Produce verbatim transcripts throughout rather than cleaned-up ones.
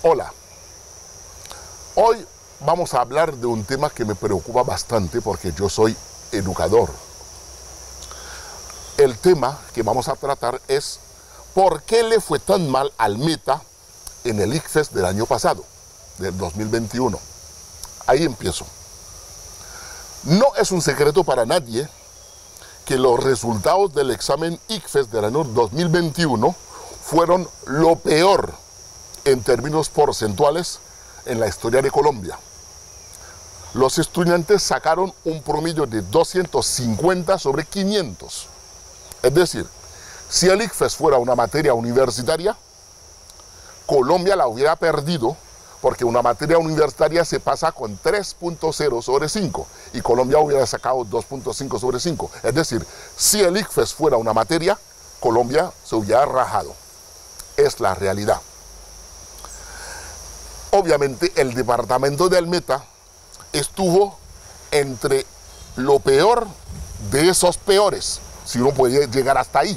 Hola, hoy vamos a hablar de un tema que me preocupa bastante porque yo soy educador. El tema que vamos a tratar es ¿por qué le fue tan mal al Meta en el ICFES del año pasado, del dos mil veintiuno? Ahí empiezo. No es un secreto para nadie que los resultados del examen ICFES del año dos mil veintiuno fueron lo peor en términos porcentuales en la historia de Colombia. Los estudiantes sacaron un promedio de doscientos cincuenta sobre quinientos. Es decir, si el ICFES fuera una materia universitaria, Colombia la hubiera perdido porque una materia universitaria se pasa con tres punto cero sobre cinco y Colombia hubiera sacado dos punto cinco sobre cinco. Es decir, si el ICFES fuera una materia, Colombia se hubiera rajado. Es la realidad. Obviamente el departamento del Meta estuvo entre lo peor de esos peores, si uno puede llegar hasta ahí.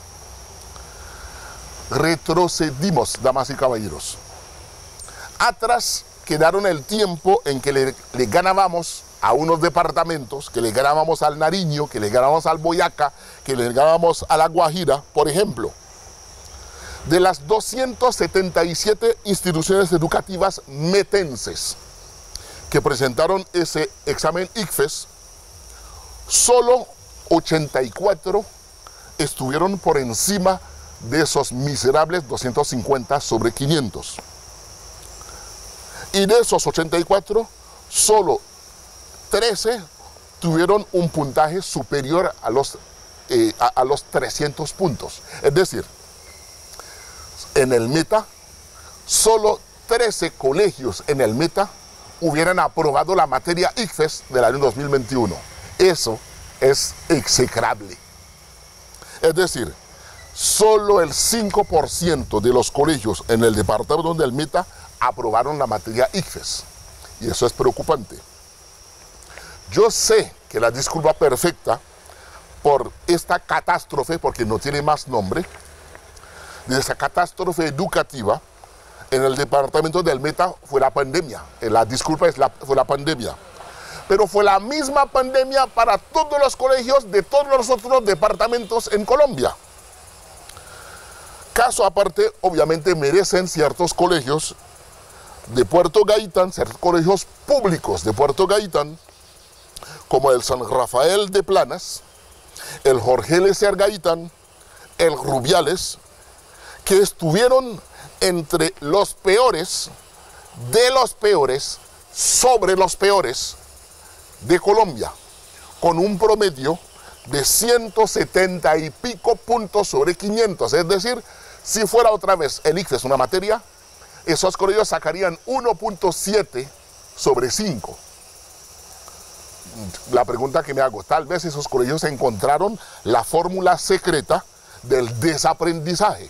Retrocedimos, damas y caballeros. Atrás quedaron el tiempo en que le, le ganábamos a unos departamentos, que le ganábamos al Nariño, que le ganábamos al Boyacá, que le ganábamos a La Guajira, por ejemplo. De las doscientas setenta y siete instituciones educativas metenses que presentaron ese examen ICFES, solo ochenta y cuatro estuvieron por encima de esos miserables doscientos cincuenta sobre quinientos. Y de esos ochenta y cuatro, solo trece tuvieron un puntaje superior a los, eh, a, a los trescientos puntos. Es decir, en el Meta, solo trece colegios en el Meta hubieran aprobado la materia ICFES del año dos mil veintiuno. Eso es execrable. Es decir, solo el cinco por ciento de los colegios en el departamento del Meta aprobaron la materia ICFES. Y eso es preocupante. Yo sé que la disculpa perfecta por esta catástrofe, porque no tiene más nombre, de esa catástrofe educativa en el departamento del Meta fue la pandemia. La disculpa es la, fue la pandemia. Pero fue la misma pandemia para todos los colegios de todos los otros departamentos en Colombia. Caso aparte, obviamente merecen ciertos colegios de Puerto Gaitán, ciertos colegios públicos de Puerto Gaitán, como el San Rafael de Planas, el Jorge Eliezer Gaitán, el Rubiales, que estuvieron entre los peores, de los peores, sobre los peores de Colombia, con un promedio de ciento setenta y pico puntos sobre quinientos. Es decir, si fuera otra vez el ICFES una materia, esos colegios sacarían uno punto siete sobre cinco. La pregunta que me hago, tal vez esos colegios encontraron la fórmula secreta del desaprendizaje.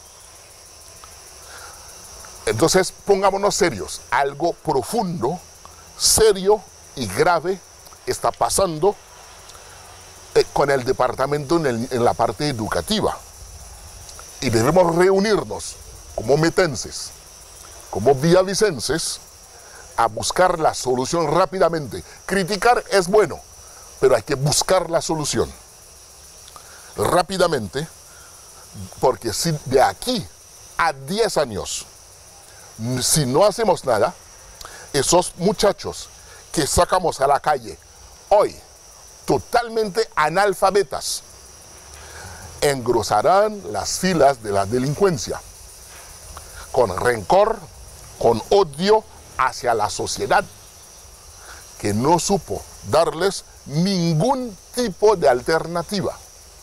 Entonces, pongámonos serios. Algo profundo, serio y grave está pasando eh, con el departamento en, el, en la parte educativa. Y debemos reunirnos como metenses, como villavicenses, a buscar la solución rápidamente. Criticar es bueno, pero hay que buscar la solución rápidamente, porque si de aquí a diez años, si no hacemos nada, esos muchachos que sacamos a la calle hoy, totalmente analfabetas, engrosarán las filas de la delincuencia, con rencor, con odio hacia la sociedad, que no supo darles ningún tipo de alternativa.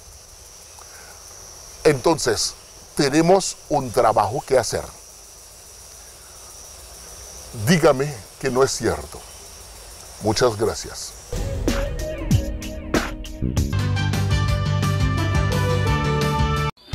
Entonces, tenemos un trabajo que hacer. Dígame que no es cierto. Muchas gracias.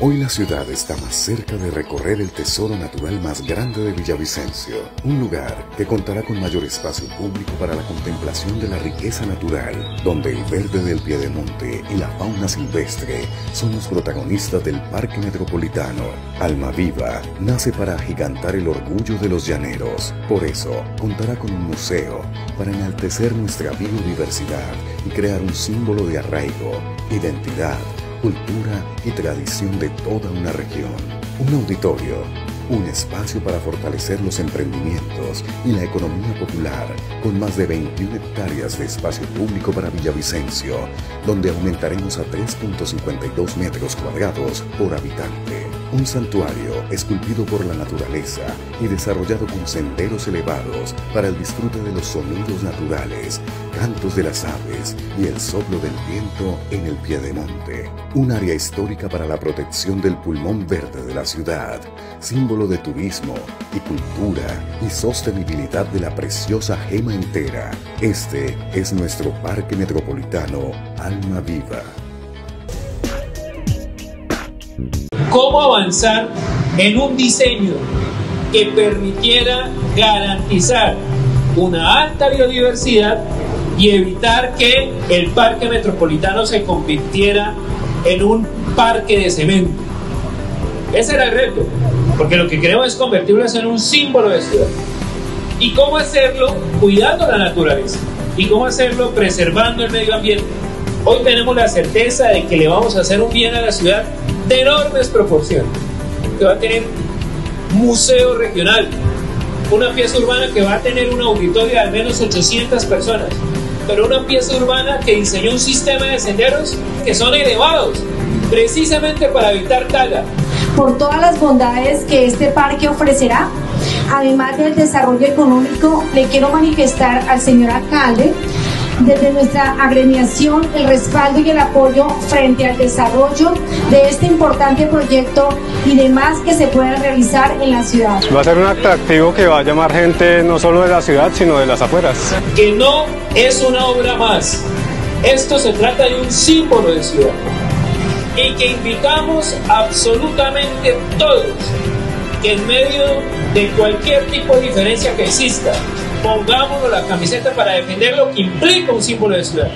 Hoy la ciudad está más cerca de recorrer el tesoro natural más grande de Villavicencio, un lugar que contará con mayor espacio público para la contemplación de la riqueza natural, donde el verde del piedemonte y la fauna silvestre son los protagonistas del Parque Metropolitano. Almaviva nace para agigantar el orgullo de los llaneros, por eso contará con un museo para enaltecer nuestra biodiversidad y crear un símbolo de arraigo, identidad, cultura y tradición de toda una región. Un auditorio, un espacio para fortalecer los emprendimientos y la economía popular, con más de veintiuna hectáreas de espacio público para Villavicencio, donde aumentaremos a tres punto cincuenta y dos metros cuadrados por habitante. Un santuario esculpido por la naturaleza y desarrollado con senderos elevados para el disfrute de los sonidos naturales, cantos de las aves y el soplo del viento en el piedemonte. Un área histórica para la protección del pulmón verde de la ciudad, símbolo de turismo y cultura y sostenibilidad de la preciosa Gema entera. Este es nuestro Parque Metropolitano Almaviva. ¿Cómo avanzar en un diseño que permitiera garantizar una alta biodiversidad y evitar que el Parque Metropolitano se convirtiera en un parque de cemento? Ese era el reto, porque lo que queremos es convertirlo en un símbolo de ciudad. ¿Y cómo hacerlo? Cuidando la naturaleza. ¿Y cómo hacerlo? Preservando el medio ambiente. Hoy tenemos la certeza de que le vamos a hacer un bien a la ciudad de enormes proporciones, que va a tener museo regional, una pieza urbana que va a tener un auditorio de al menos ochocientas personas, pero una pieza urbana que diseñó un sistema de senderos que son elevados, precisamente para evitar tala. Por todas las bondades que este parque ofrecerá, además del desarrollo económico, le quiero manifestar al señor alcalde, desde nuestra agremiación, el respaldo y el apoyo frente al desarrollo de este importante proyecto y demás que se puedan realizar en la ciudad. Va a ser un atractivo que va a llamar gente no solo de la ciudad, sino de las afueras. Que no es una obra más, esto se trata de un símbolo de ciudad y que invitamos absolutamente todos que en medio de cualquier tipo de diferencia que exista, pongámonos la camiseta para defender lo que implica un símbolo de ciudad.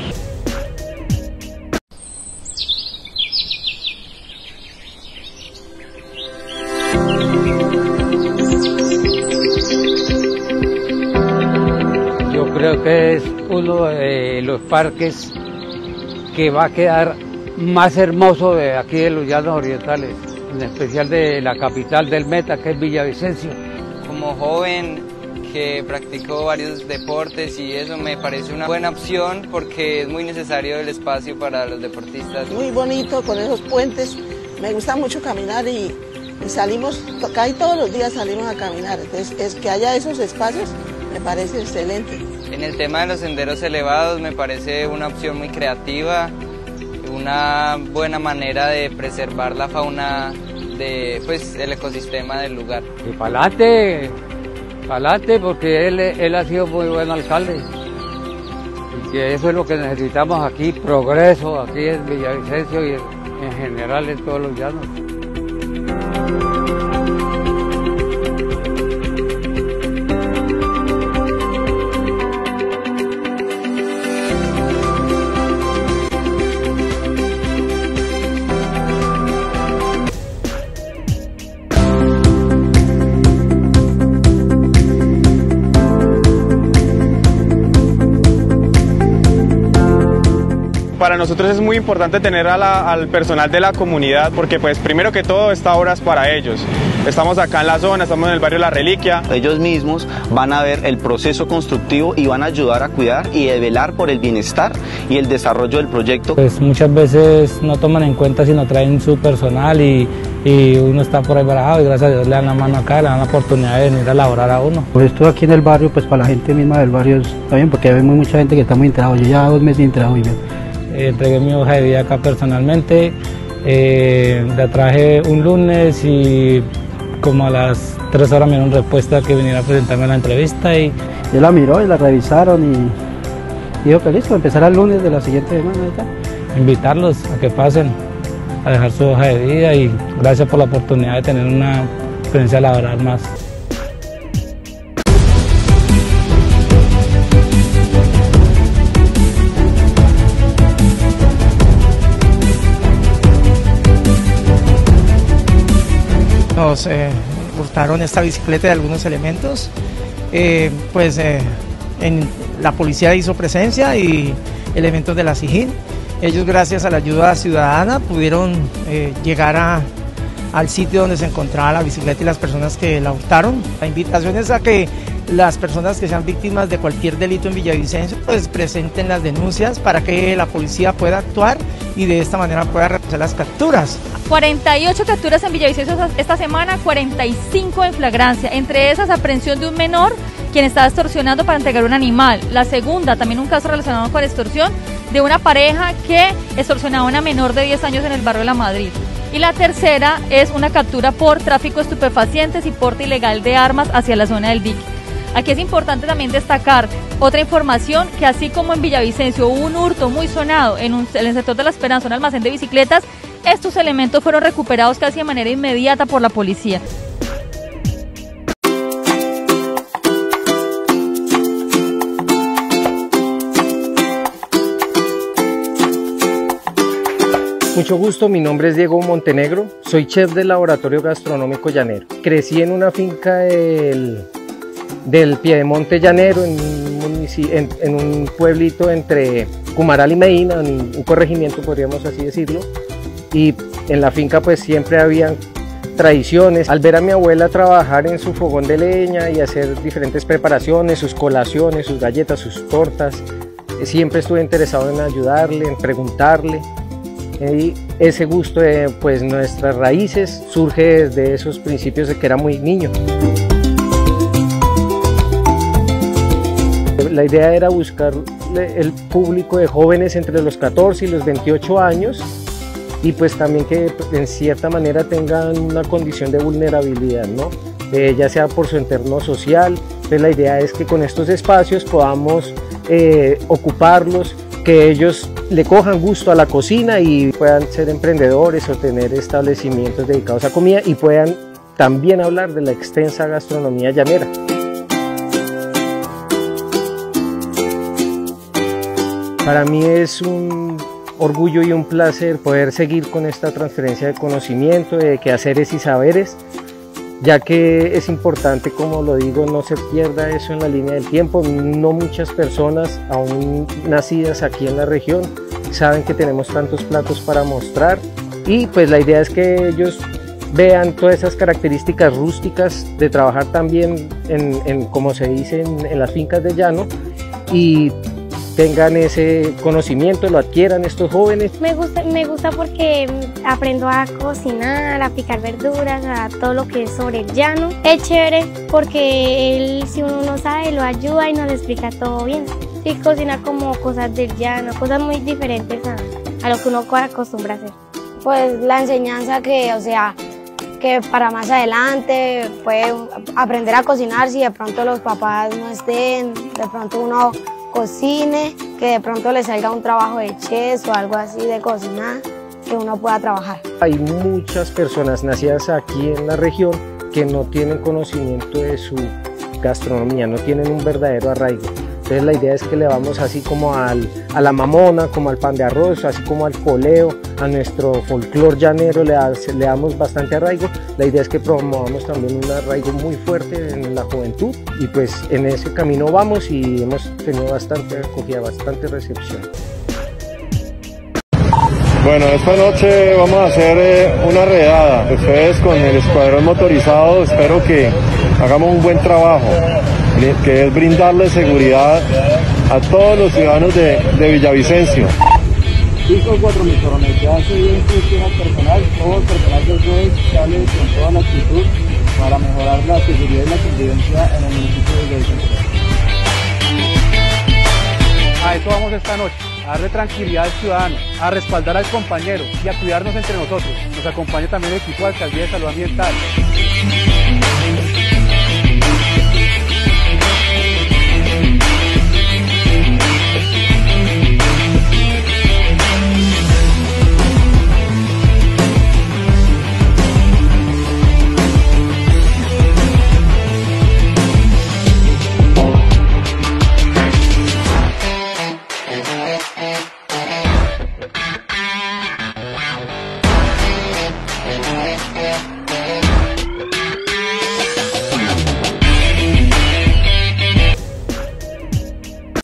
Yo creo que es uno de los parques que va a quedar más hermoso de aquí de los Llanos Orientales, en especial de la capital del Meta, que es Villavicencio. Como joven que practicó varios deportes y eso me parece una buena opción porque es muy necesario el espacio para los deportistas. Muy bonito con esos puentes, me gusta mucho caminar y, y salimos, casi todos los días salimos a caminar, entonces es que haya esos espacios me parece excelente. En el tema de los senderos elevados me parece una opción muy creativa, una buena manera de preservar la fauna de, pues, el ecosistema del lugar. Y para adelante, para adelante, porque él, él ha sido muy buen alcalde. Y que eso es lo que necesitamos aquí, progreso aquí en Villavicencio y en general en todos los llanos. Para nosotros es muy importante tener a la, al personal de la comunidad porque pues primero que todo esta obra es para ellos. Estamos acá en la zona, estamos en el barrio La Reliquia. Ellos mismos van a ver el proceso constructivo y van a ayudar a cuidar y a velar por el bienestar y el desarrollo del proyecto. Pues muchas veces no toman en cuenta si no traen su personal y, y uno está por ahí barajado y gracias a Dios le dan la mano acá, le dan la oportunidad de venir a laborar a uno. Pues esto aquí en el barrio, pues para la gente misma del barrio está bien porque hay mucha gente que está muy enterado. Yo ya dos meses enterado muy bien. Eh, entregué mi hoja de vida acá personalmente, eh, la traje un lunes y como a las tres horas me dieron respuesta que viniera a presentarme a la entrevista. Y yo la miró y la revisaron y dijo que listo, empezar el lunes de la siguiente semana. Invitarlos a que pasen a dejar su hoja de vida y gracias por la oportunidad de tener una experiencia laboral más. Nos eh, hurtaron esta bicicleta y algunos elementos, eh, pues eh, en, la policía hizo presencia y elementos de la SIJIN. Ellos, gracias a la ayuda ciudadana, pudieron eh, llegar a, al sitio donde se encontraba la bicicleta y las personas que la hurtaron. La invitación es a que las personas que sean víctimas de cualquier delito en Villavicencio pues presenten las denuncias para que la policía pueda actuar y de esta manera pueda realizar las capturas. cuarenta y ocho capturas en Villavicencio esta semana, cuarenta y cinco en flagrancia, entre esas aprehensión de un menor quien estaba extorsionando para entregar un animal. La segunda, también un caso relacionado con extorsión de una pareja que extorsionaba a una menor de diez años en el barrio de La Madrid. Y la tercera es una captura por tráfico de estupefacientes y porte ilegal de armas hacia la zona del dique. Aquí es importante también destacar otra información, que así como en Villavicencio hubo un hurto muy sonado en, un, en el sector de La Esperanza, un almacén de bicicletas, estos elementos fueron recuperados casi de manera inmediata por la policía. Mucho gusto, mi nombre es Diego Montenegro, soy chef del Laboratorio Gastronómico Llanero. Crecí en una finca del, del Piedemonte Llanero, en un, en, en un pueblito entre Cumaral y Medina, en un corregimiento podríamos así decirlo, y en la finca pues siempre habían tradiciones. Al ver a mi abuela trabajar en su fogón de leña y hacer diferentes preparaciones, sus colaciones, sus galletas, sus tortas, siempre estuve interesado en ayudarle, en preguntarle. Y ese gusto de pues, nuestras raíces surge desde esos principios de que era muy niño. La idea era buscar el público de jóvenes entre los catorce y los veintiocho años y pues también que en cierta manera tengan una condición de vulnerabilidad, ¿no? Eh, ya sea por su entorno social. Entonces la idea es que con estos espacios podamos eh, ocuparlos, que ellos le cojan gusto a la cocina y puedan ser emprendedores o tener establecimientos dedicados a comida y puedan también hablar de la extensa gastronomía llanera. Para mí es un orgullo y un placer poder seguir con esta transferencia de conocimiento, de quehaceres y saberes, ya que es importante, como lo digo, no se pierda eso en la línea del tiempo. No muchas personas aún nacidas aquí en la región saben que tenemos tantos platos para mostrar y pues la idea es que ellos vean todas esas características rústicas de trabajar también en, en como se dice en, en las fincas de llano y tengan ese conocimiento, lo adquieran estos jóvenes. Me gusta, me gusta porque aprendo a cocinar, a picar verduras, a todo lo que es sobre el llano. Es chévere porque él, si uno no sabe, lo ayuda y nos explica todo bien. Sí, cocina como cosas del llano, cosas muy diferentes a, a lo que uno acostumbra a hacer. Pues la enseñanza que, o sea, que para más adelante puede aprender a cocinar si de pronto los papás no estén, de pronto uno cocine, que de pronto le salga un trabajo de chef o algo así de cocinar, que uno pueda trabajar. Hay muchas personas nacidas aquí en la región que no tienen conocimiento de su gastronomía, no tienen un verdadero arraigo. Entonces la idea es que le vamos así como al, a la mamona, como al pan de arroz, así como al coleo, a nuestro folclor llanero le, da, le damos bastante arraigo. La idea es que promovamos también un arraigo muy fuerte en la juventud y pues en ese camino vamos y hemos tenido bastante acogida, bastante recepción. Bueno, esta noche vamos a hacer eh, una redada. Ustedes con el escuadrón motorizado espero que hagamos un buen trabajo, que es brindarle seguridad a todos los ciudadanos de, de Villavicencio. Listo, cuatro mil corones, ya se dio instrucción al personal, todo el personal del R U E sale con toda la actitud para mejorar la seguridad y la convivencia en el municipio de Villavicencio. A eso vamos esta noche, a darle tranquilidad al ciudadano, a respaldar al compañero y a cuidarnos entre nosotros. Nos acompaña también el equipo de Alcaldía de Salud Ambiental.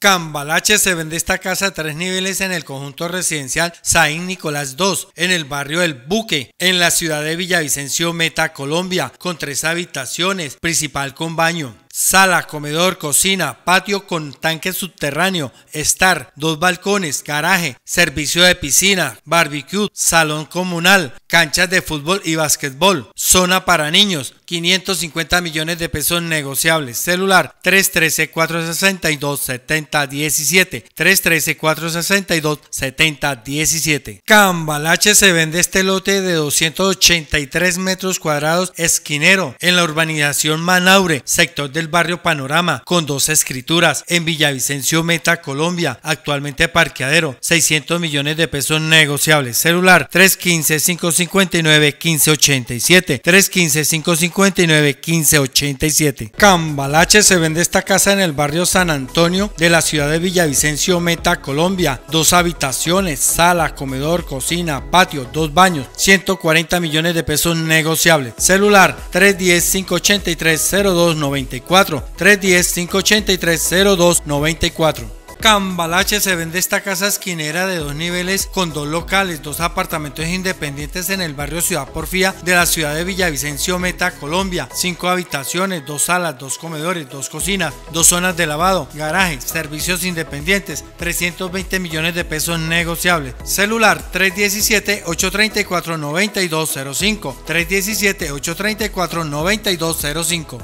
Cambalache se vende esta casa de tres niveles en el conjunto residencial Saín Nicolás dos, en el barrio El Buque, en la ciudad de Villavicencio, Meta, Colombia, con tres habitaciones, principal con baño, sala, comedor, cocina, patio con tanque subterráneo, estar, dos balcones, garaje, servicio de piscina, barbecue, salón comunal, canchas de fútbol y básquetbol, zona para niños, quinientos cincuenta millones de pesos negociables, celular tres uno tres, cuatro seis dos, siete cero uno siete, tres uno tres, cuatro seis dos, siete cero uno siete. Cambalache se vende este lote de doscientos ochenta y tres metros cuadrados esquinero en la urbanización Manaure, sector del barrio Panorama, con dos escrituras, en Villavicencio, Meta, Colombia, actualmente parqueadero, seiscientos millones de pesos negociables, celular tres uno cinco, cinco cinco nueve, uno cinco ocho siete, tres uno cinco, cinco cinco nueve, uno cinco ocho siete. Cambalache se vende esta casa en el barrio San Antonio de la ciudad de Villavicencio, Meta, Colombia, dos habitaciones, sala, comedor, cocina, patio, dos baños, ciento cuarenta millones de pesos negociables, celular tres uno cero, cinco ocho tres, cero dos nueve cuatro, tres uno cero, cinco ocho tres, cero dos nueve cuatro. Cambalache se vende esta casa esquinera de dos niveles con dos locales, dos apartamentos independientes en el barrio Ciudad Porfía de la ciudad de Villavicencio, Meta, Colombia, cinco habitaciones, dos salas, dos comedores, dos cocinas, dos zonas de lavado, garaje, servicios independientes, trescientos veinte millones de pesos negociables, celular tres uno siete, ocho tres cuatro, nueve dos cero cinco, tres uno siete, ocho tres cuatro, nueve dos cero cinco.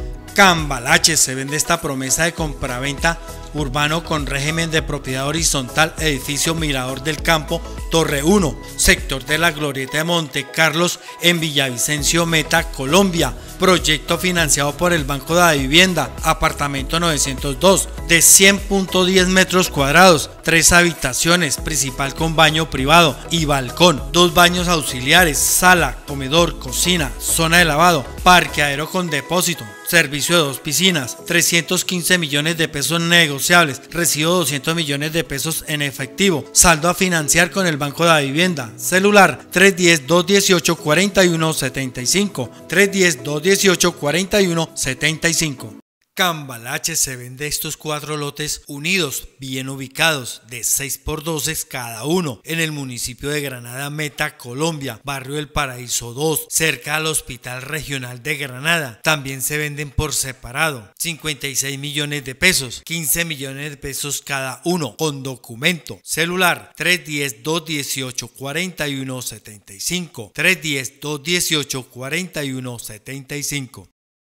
Cambalache se vende esta promesa de compraventa urbano con régimen de propiedad horizontal, edificio Mirador del Campo, Torre uno, sector de la Glorieta de Monte Carlos, en Villavicencio, Meta, Colombia. Proyecto financiado por el Banco de la Vivienda, apartamento novecientos dos, de cien punto diez metros cuadrados, tres habitaciones, principal con baño privado y balcón, dos baños auxiliares, sala, comedor, cocina, zona de lavado, parqueadero con depósito, servicio de dos piscinas, trescientos quince millones de pesos negociables, recibo doscientos millones de pesos en efectivo, saldo a financiar con el Banco de la Vivienda, celular tres uno cero, dos uno ocho, cuatro uno siete cinco, tres uno cero, dos uno ocho, cuatro uno siete cinco. Cambalache se vende estos cuatro lotes unidos, bien ubicados, de seis por doce cada uno, en el municipio de Granada, Meta, Colombia, barrio El Paraíso dos, cerca al Hospital Regional de Granada. También se venden por separado, cincuenta y seis millones de pesos, quince millones de pesos cada uno, con documento, celular tres uno cero, dos uno ocho, cuatro uno siete cinco, tres uno cero, dos uno ocho, cuatro uno siete cinco.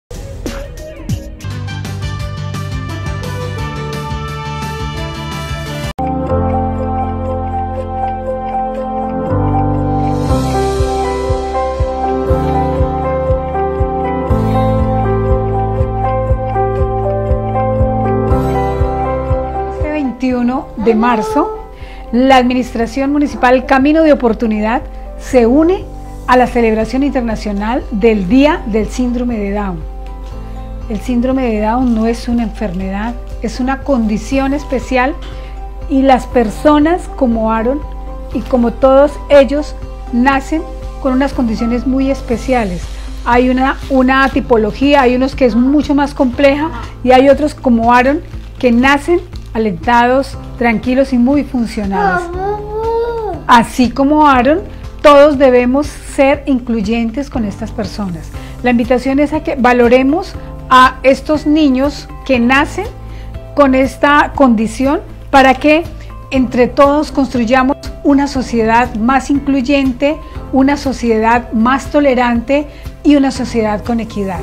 veintiuno de marzo, la Administración Municipal Camino de Oportunidad se une a la celebración internacional del Día del Síndrome de Down. El síndrome de Down no es una enfermedad, es una condición especial, y las personas como Aaron y como todos ellos nacen con unas condiciones muy especiales. Hay una, una tipología, hay unos que es mucho más compleja y hay otros como Aaron que nacen alentados, tranquilos y muy funcionales. Así como Aaron, todos debemos ser incluyentes con estas personas. La invitación es a que valoremos a estos niños que nacen con esta condición para que entre todos construyamos una sociedad más incluyente, una sociedad más tolerante y una sociedad con equidad.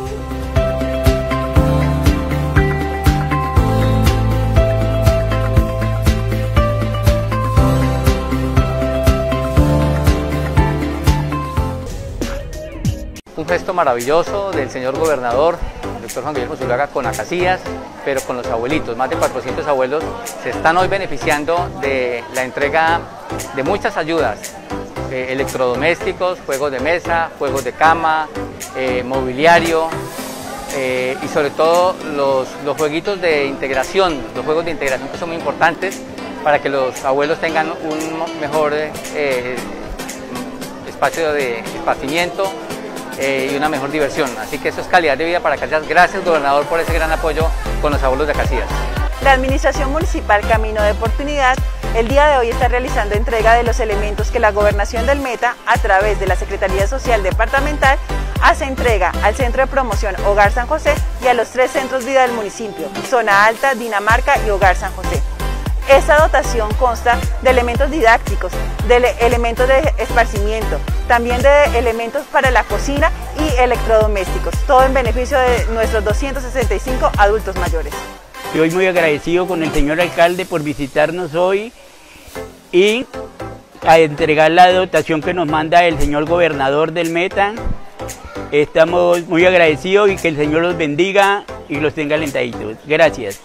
Un gesto maravilloso del señor gobernador, el doctor Juan Guillermo Zuluaga, con Acacias, pero con los abuelitos. Más de cuatrocientos abuelos se están hoy beneficiando de la entrega de muchas ayudas, eh, electrodomésticos, juegos de mesa, juegos de cama, eh, mobiliario, eh, y sobre todo los, los jueguitos de integración, los juegos de integración que son muy importantes para que los abuelos tengan un mejor eh, espacio de esparcimiento, Eh, y una mejor diversión. Así que eso es calidad de vida para Acacias. Gracias, gobernador, por ese gran apoyo con los abuelos de Acacias. La Administración Municipal Camino de Oportunidad el día de hoy está realizando entrega de los elementos que la Gobernación del Meta, a través de la Secretaría Social Departamental, hace entrega al Centro de Promoción Hogar San José y a los tres centros vida del municipio, Zona Alta, Dinamarca y Hogar San José. Esta dotación consta de elementos didácticos, de elementos de esparcimiento, también de elementos para la cocina y electrodomésticos, todo en beneficio de nuestros doscientos sesenta y cinco adultos mayores. Estoy muy agradecido con el señor alcalde por visitarnos hoy y a entregar la dotación que nos manda el señor gobernador del Meta. Estamos muy agradecidos y que el Señor los bendiga y los tenga alentaditos. Gracias.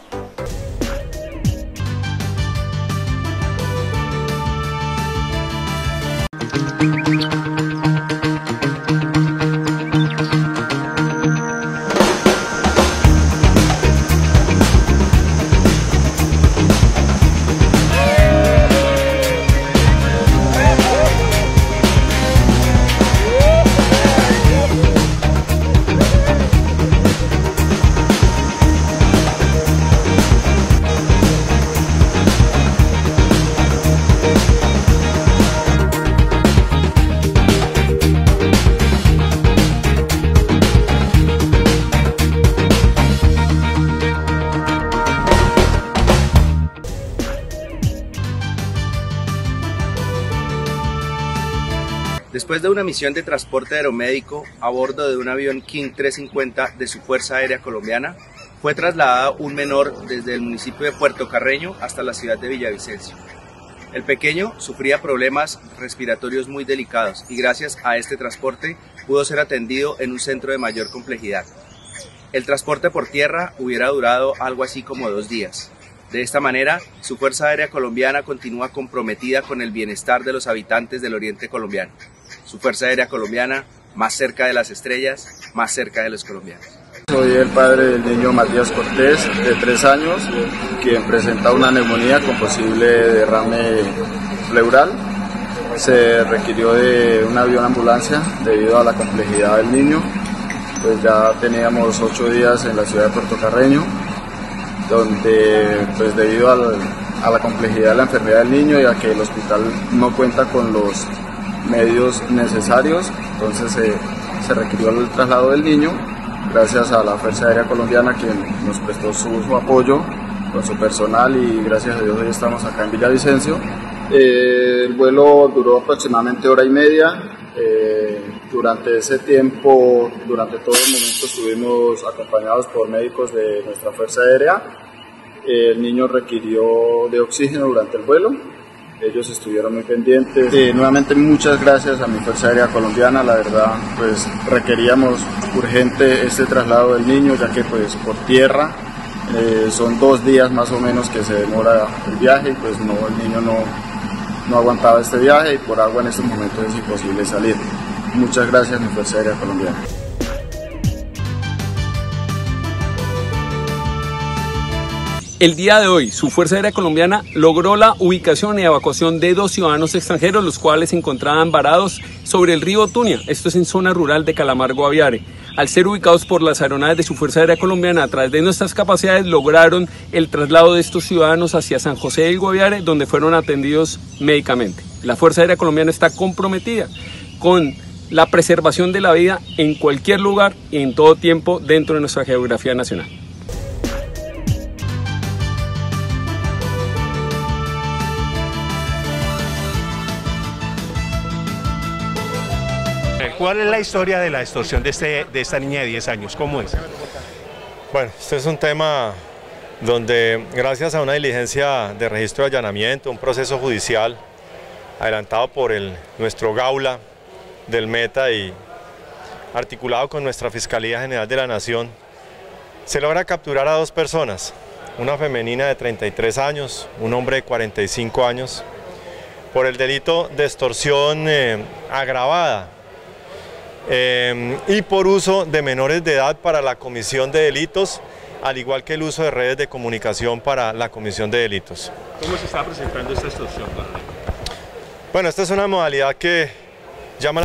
Después de una misión de transporte aeromédico a bordo de un avión King trescientos cincuenta de su Fuerza Aérea Colombiana, fue trasladado un menor desde el municipio de Puerto Carreño hasta la ciudad de Villavicencio. El pequeño sufría problemas respiratorios muy delicados y gracias a este transporte pudo ser atendido en un centro de mayor complejidad. El transporte por tierra hubiera durado algo así como dos días. De esta manera, su Fuerza Aérea Colombiana continúa comprometida con el bienestar de los habitantes del oriente colombiano. Su Fuerza Aérea Colombiana, más cerca de las estrellas, más cerca de los colombianos. Soy el padre del niño Matías Cortés, de tres años, quien presenta una neumonía con posible derrame pleural. Se requirió de un avión ambulancia debido a la complejidad del niño. Pues ya teníamos ocho días en la ciudad de Puerto Carreño, donde pues debido al, a la complejidad de la enfermedad del niño y a que el hospital no cuenta con los medios necesarios, entonces eh, se requirió el traslado del niño, gracias a la Fuerza Aérea Colombiana, quien nos prestó su, su apoyo con su personal, y gracias a Dios hoy estamos acá en Villavicencio. Eh, el vuelo duró aproximadamente hora y media. Eh, durante ese tiempo, durante todo el momento estuvimos acompañados por médicos de nuestra Fuerza Aérea. Eh, el niño requirió de oxígeno durante el vuelo. Ellos estuvieron muy pendientes. Eh, nuevamente muchas gracias a mi Fuerza Aérea Colombiana, la verdad pues requeríamos urgente este traslado del niño, ya que pues por tierra eh, son dos días más o menos que se demora el viaje, y pues no, el niño no, no aguantaba este viaje, y por agua en estos momentos es imposible salir. Muchas gracias a mi Fuerza Aérea Colombiana. El día de hoy, su Fuerza Aérea Colombiana logró la ubicación y evacuación de dos ciudadanos extranjeros, los cuales se encontraban varados sobre el río Tunia. Esto es en zona rural de Calamar-Guaviare. Al ser ubicados por las aeronaves de su Fuerza Aérea Colombiana, a través de nuestras capacidades, lograron el traslado de estos ciudadanos hacia San José del Guaviare, donde fueron atendidos médicamente. La Fuerza Aérea Colombiana está comprometida con la preservación de la vida en cualquier lugar y en todo tiempo dentro de nuestra geografía nacional. ¿Cuál es la historia de la extorsión de, este, de esta niña de diez años? ¿Cómo es? Bueno, este es un tema donde gracias a una diligencia de registro de allanamiento, un proceso judicial adelantado por el, nuestro Gaula del Meta y articulado con nuestra Fiscalía General de la Nación, se logra capturar a dos personas, una femenina de treinta y tres años, un hombre de cuarenta y cinco años, por el delito de extorsión eh, agravada eh, y por uso de menores de edad para la comisión de delitos, al igual que el uso de redes de comunicación para la comisión de delitos. ¿Cómo se está presentando esta extorsión? Bueno, esta es una modalidad que llama la...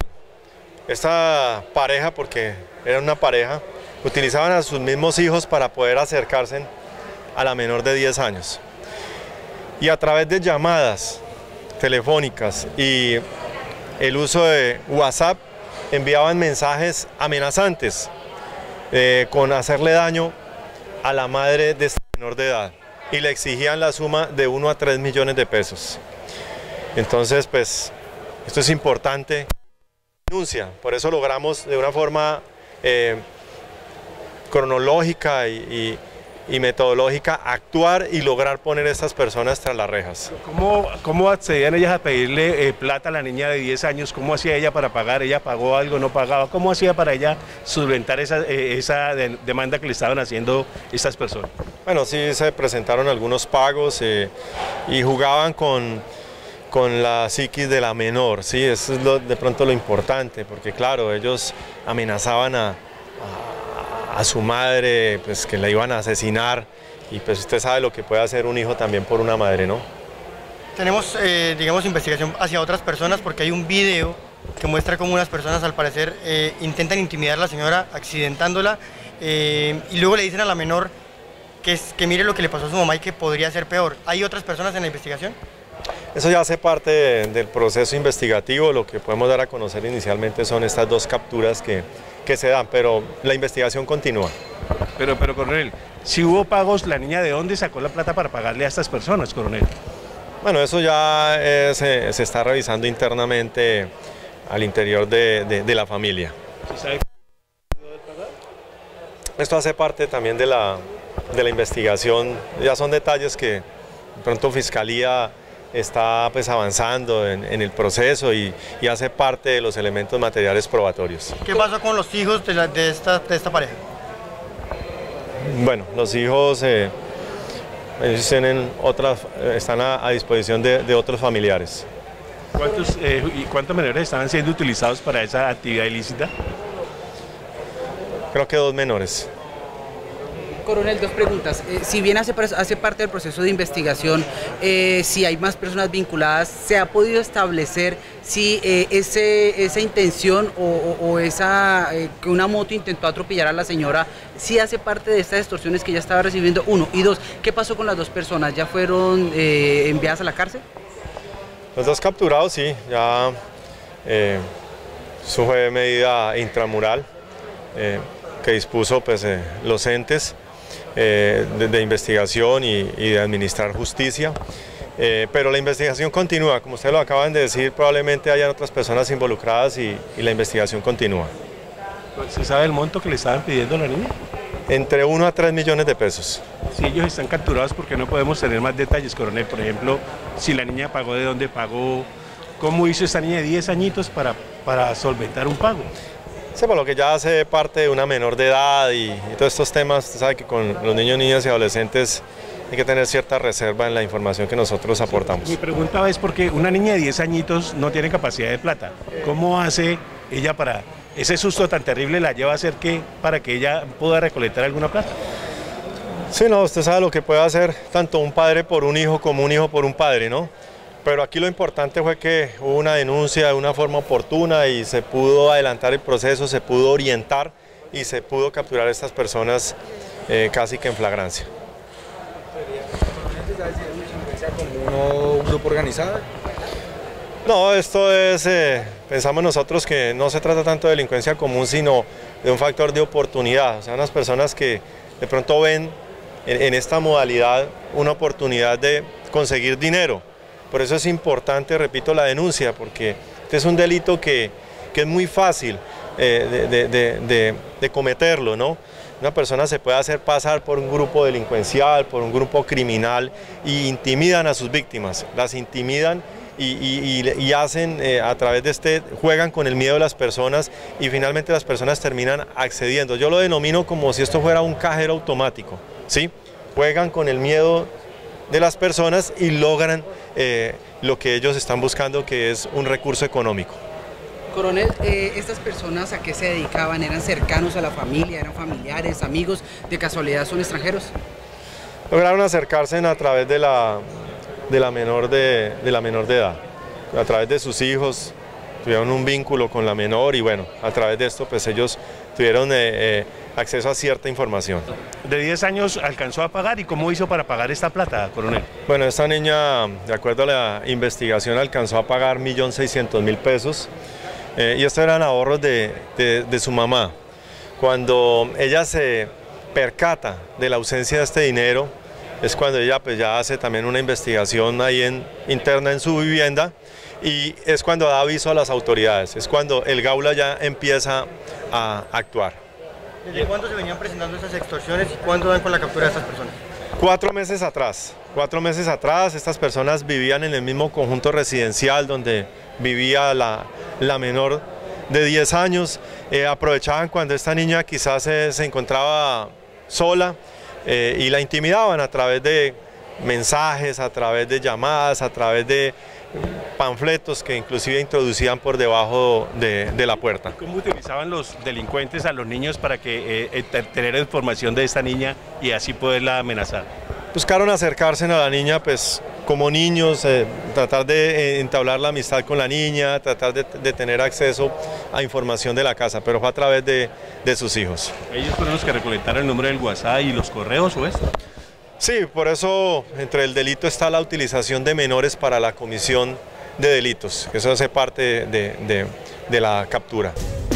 Esta pareja, porque era una pareja, utilizaban a sus mismos hijos para poder acercarse a la menor de diez años. Y a través de llamadas telefónicas y el uso de WhatsApp enviaban mensajes amenazantes eh, con hacerle daño a la madre de esta menor de edad y le exigían la suma de uno a tres millones de pesos. Entonces, pues, esto es importante. Denuncia, por eso logramos de una forma eh, cronológica y, y, y metodológica actuar y lograr poner a estas personas tras las rejas. ¿Cómo, cómo accedían ellas a pedirle eh, plata a la niña de diez años? ¿Cómo hacía ella para pagar? ¿Ella pagó algo, no pagaba? ¿Cómo hacía para ella solventar esa, eh, esa de, demanda que le estaban haciendo estas personas? Bueno, sí se presentaron algunos pagos eh, y jugaban con... con la psiquis de la menor, sí, eso es lo, de pronto lo importante, porque claro, ellos amenazaban a, a, a su madre, pues que la iban a asesinar, y pues usted sabe lo que puede hacer un hijo también por una madre, ¿no? Tenemos, eh, digamos, investigación hacia otras personas, porque hay un video que muestra cómo unas personas, al parecer, eh, intentan intimidar a la señora, accidentándola, eh, y luego le dicen a la menor que, es, que mire lo que le pasó a su mamá y que podría ser peor. ¿Hay otras personas en la investigación? Eso ya hace parte de, del proceso investigativo. Lo que podemos dar a conocer inicialmente son estas dos capturas que, que se dan, pero la investigación continúa. Pero, pero coronel, si hubo pagos, ¿la niña de dónde sacó la plata para pagarle a estas personas, coronel? Bueno, eso ya eh, se, se está revisando internamente al interior de, de, de la familia. ¿Se sabe? Esto hace parte también de la, de la investigación, ya son detalles que de pronto Fiscalía está pues avanzando en, en el proceso y, y hace parte de los elementos materiales probatorios. ¿Qué pasó con los hijos de, la, de, esta, de esta pareja? Bueno, los hijos eh, ellos tienen otras, están a, a disposición de, de otros familiares. ¿Cuántos, eh, y ¿Cuántos menores estaban siendo utilizados para esa actividad ilícita? Creo que dos menores. Coronel, dos preguntas. Eh, si bien hace, hace parte del proceso de investigación, eh, si hay más personas vinculadas, ¿se ha podido establecer si eh, ese, esa intención o, o, o esa eh, que una moto intentó atropellar a la señora, si hace parte de estas extorsiones que ella estaba recibiendo? Uno. Y dos, ¿qué pasó con las dos personas? ¿Ya fueron eh, enviadas a la cárcel? Los dos capturados, sí. Ya eh, eso fue medida intramural eh, que dispuso pues, eh, los entes. Eh, de, de investigación y, y de administrar justicia, eh, pero la investigación continúa, como ustedes lo acaban de decir, probablemente hayan otras personas involucradas y, y la investigación continúa. ¿Se sabe el monto que le estaban pidiendo a la niña? Entre uno a tres millones de pesos. Si ellos están capturados, ¿por qué no podemos tener más detalles, coronel? Por ejemplo, si la niña pagó, de dónde pagó, ¿cómo hizo esta niña de diez añitos para, para solventar un pago? Sí, por lo que ya hace parte de una menor de edad y, y todos estos temas, usted sabe que con los niños, niñas y adolescentes hay que tener cierta reserva en la información que nosotros aportamos. Mi pregunta es porque una niña de diez añitos no tiene capacidad de plata. ¿Cómo hace ella para ese susto tan terrible la lleva a hacer que para que ella pueda recolectar alguna plata? Sí, no, usted sabe lo que puede hacer tanto un padre por un hijo como un hijo por un padre, ¿no? Pero aquí lo importante fue que hubo una denuncia de una forma oportuna y se pudo adelantar el proceso, se pudo orientar y se pudo capturar a estas personas eh, casi que en flagrancia. ¿Como un grupo organizado? No, esto es, eh, pensamos nosotros que no se trata tanto de delincuencia común, sino de un factor de oportunidad. O sea, unas personas que de pronto ven en, en esta modalidad una oportunidad de conseguir dinero. Por eso es importante, repito, la denuncia, porque este es un delito que, que es muy fácil eh, de, de, de, de, de cometerlo, ¿no? Una persona se puede hacer pasar por un grupo delincuencial, por un grupo criminal, y intimidan a sus víctimas, las intimidan y, y, y, y hacen eh, a través de este, juegan con el miedo de las personas y finalmente las personas terminan accediendo. Yo lo denomino como si esto fuera un cajero automático, ¿sí? Juegan con el miedo de las personas y logran eh, lo que ellos están buscando, que es un recurso económico. Coronel, eh, ¿estas personas a qué se dedicaban? ¿Eran cercanos a la familia? ¿Eran familiares, amigos? ¿De casualidad son extranjeros? Lograron acercarse a través de la, de la, menor, de, de la menor de edad, a través de sus hijos, tuvieron un vínculo con la menor y bueno, a través de esto pues ellos tuvieron eh, eh, acceso a cierta información. De diez años alcanzó a pagar, ¿y cómo hizo para pagar esta plata, coronel? Bueno, esta niña, de acuerdo a la investigación, alcanzó a pagar un millón seiscientos mil pesos eh, y estos eran ahorros de, de, de su mamá. Cuando ella se percata de la ausencia de este dinero, es cuando ella pues, ya hace también una investigación ahí en, interna en su vivienda, y es cuando da aviso a las autoridades, es cuando el Gaula ya empieza a actuar. ¿Desde cuándo se venían presentando estas extorsiones y cuándo dan con la captura de estas personas? Cuatro meses atrás, cuatro meses atrás estas personas vivían en el mismo conjunto residencial donde vivía la, la menor de diez años, eh, aprovechaban cuando esta niña quizás se, se encontraba sola eh, y la intimidaban a través de mensajes, a través de llamadas, a través de panfletos que inclusive introducían por debajo de, de la puerta. ¿Cómo utilizaban los delincuentes a los niños para que eh, tener información de esta niña y así poderla amenazar? Buscaron acercarse a la niña pues como niños, eh, tratar de eh, entablar la amistad con la niña, tratar de, de tener acceso a información de la casa, pero fue a través de, de sus hijos. ¿Ellos fueron los que recolectaron el número del WhatsApp y los correos o esto? Sí, por eso entre el delito está la utilización de menores para la comisión de delitos. Eso hace parte de, de, de la captura.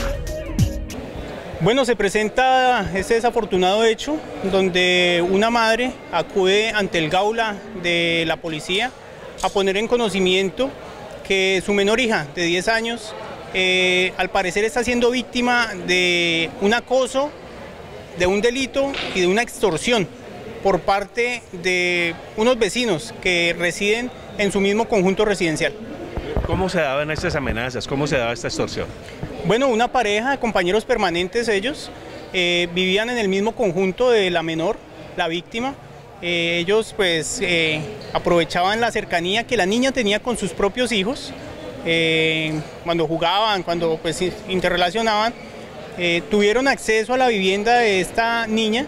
Bueno, se presenta este desafortunado hecho donde una madre acude ante el Gaula de la policía a poner en conocimiento que su menor hija de diez años eh, al parecer está siendo víctima de un acoso, de un delito y de una extorsión por parte de unos vecinos que residen en su mismo conjunto residencial. ¿Cómo se daban estas amenazas? ¿Cómo se daba esta extorsión? Bueno, una pareja de compañeros permanentes ellos, eh, vivían en el mismo conjunto de la menor, la víctima. Eh, ellos pues eh, aprovechaban la cercanía que la niña tenía con sus propios hijos, eh, cuando jugaban, cuando pues interrelacionaban, eh, tuvieron acceso a la vivienda de esta niña,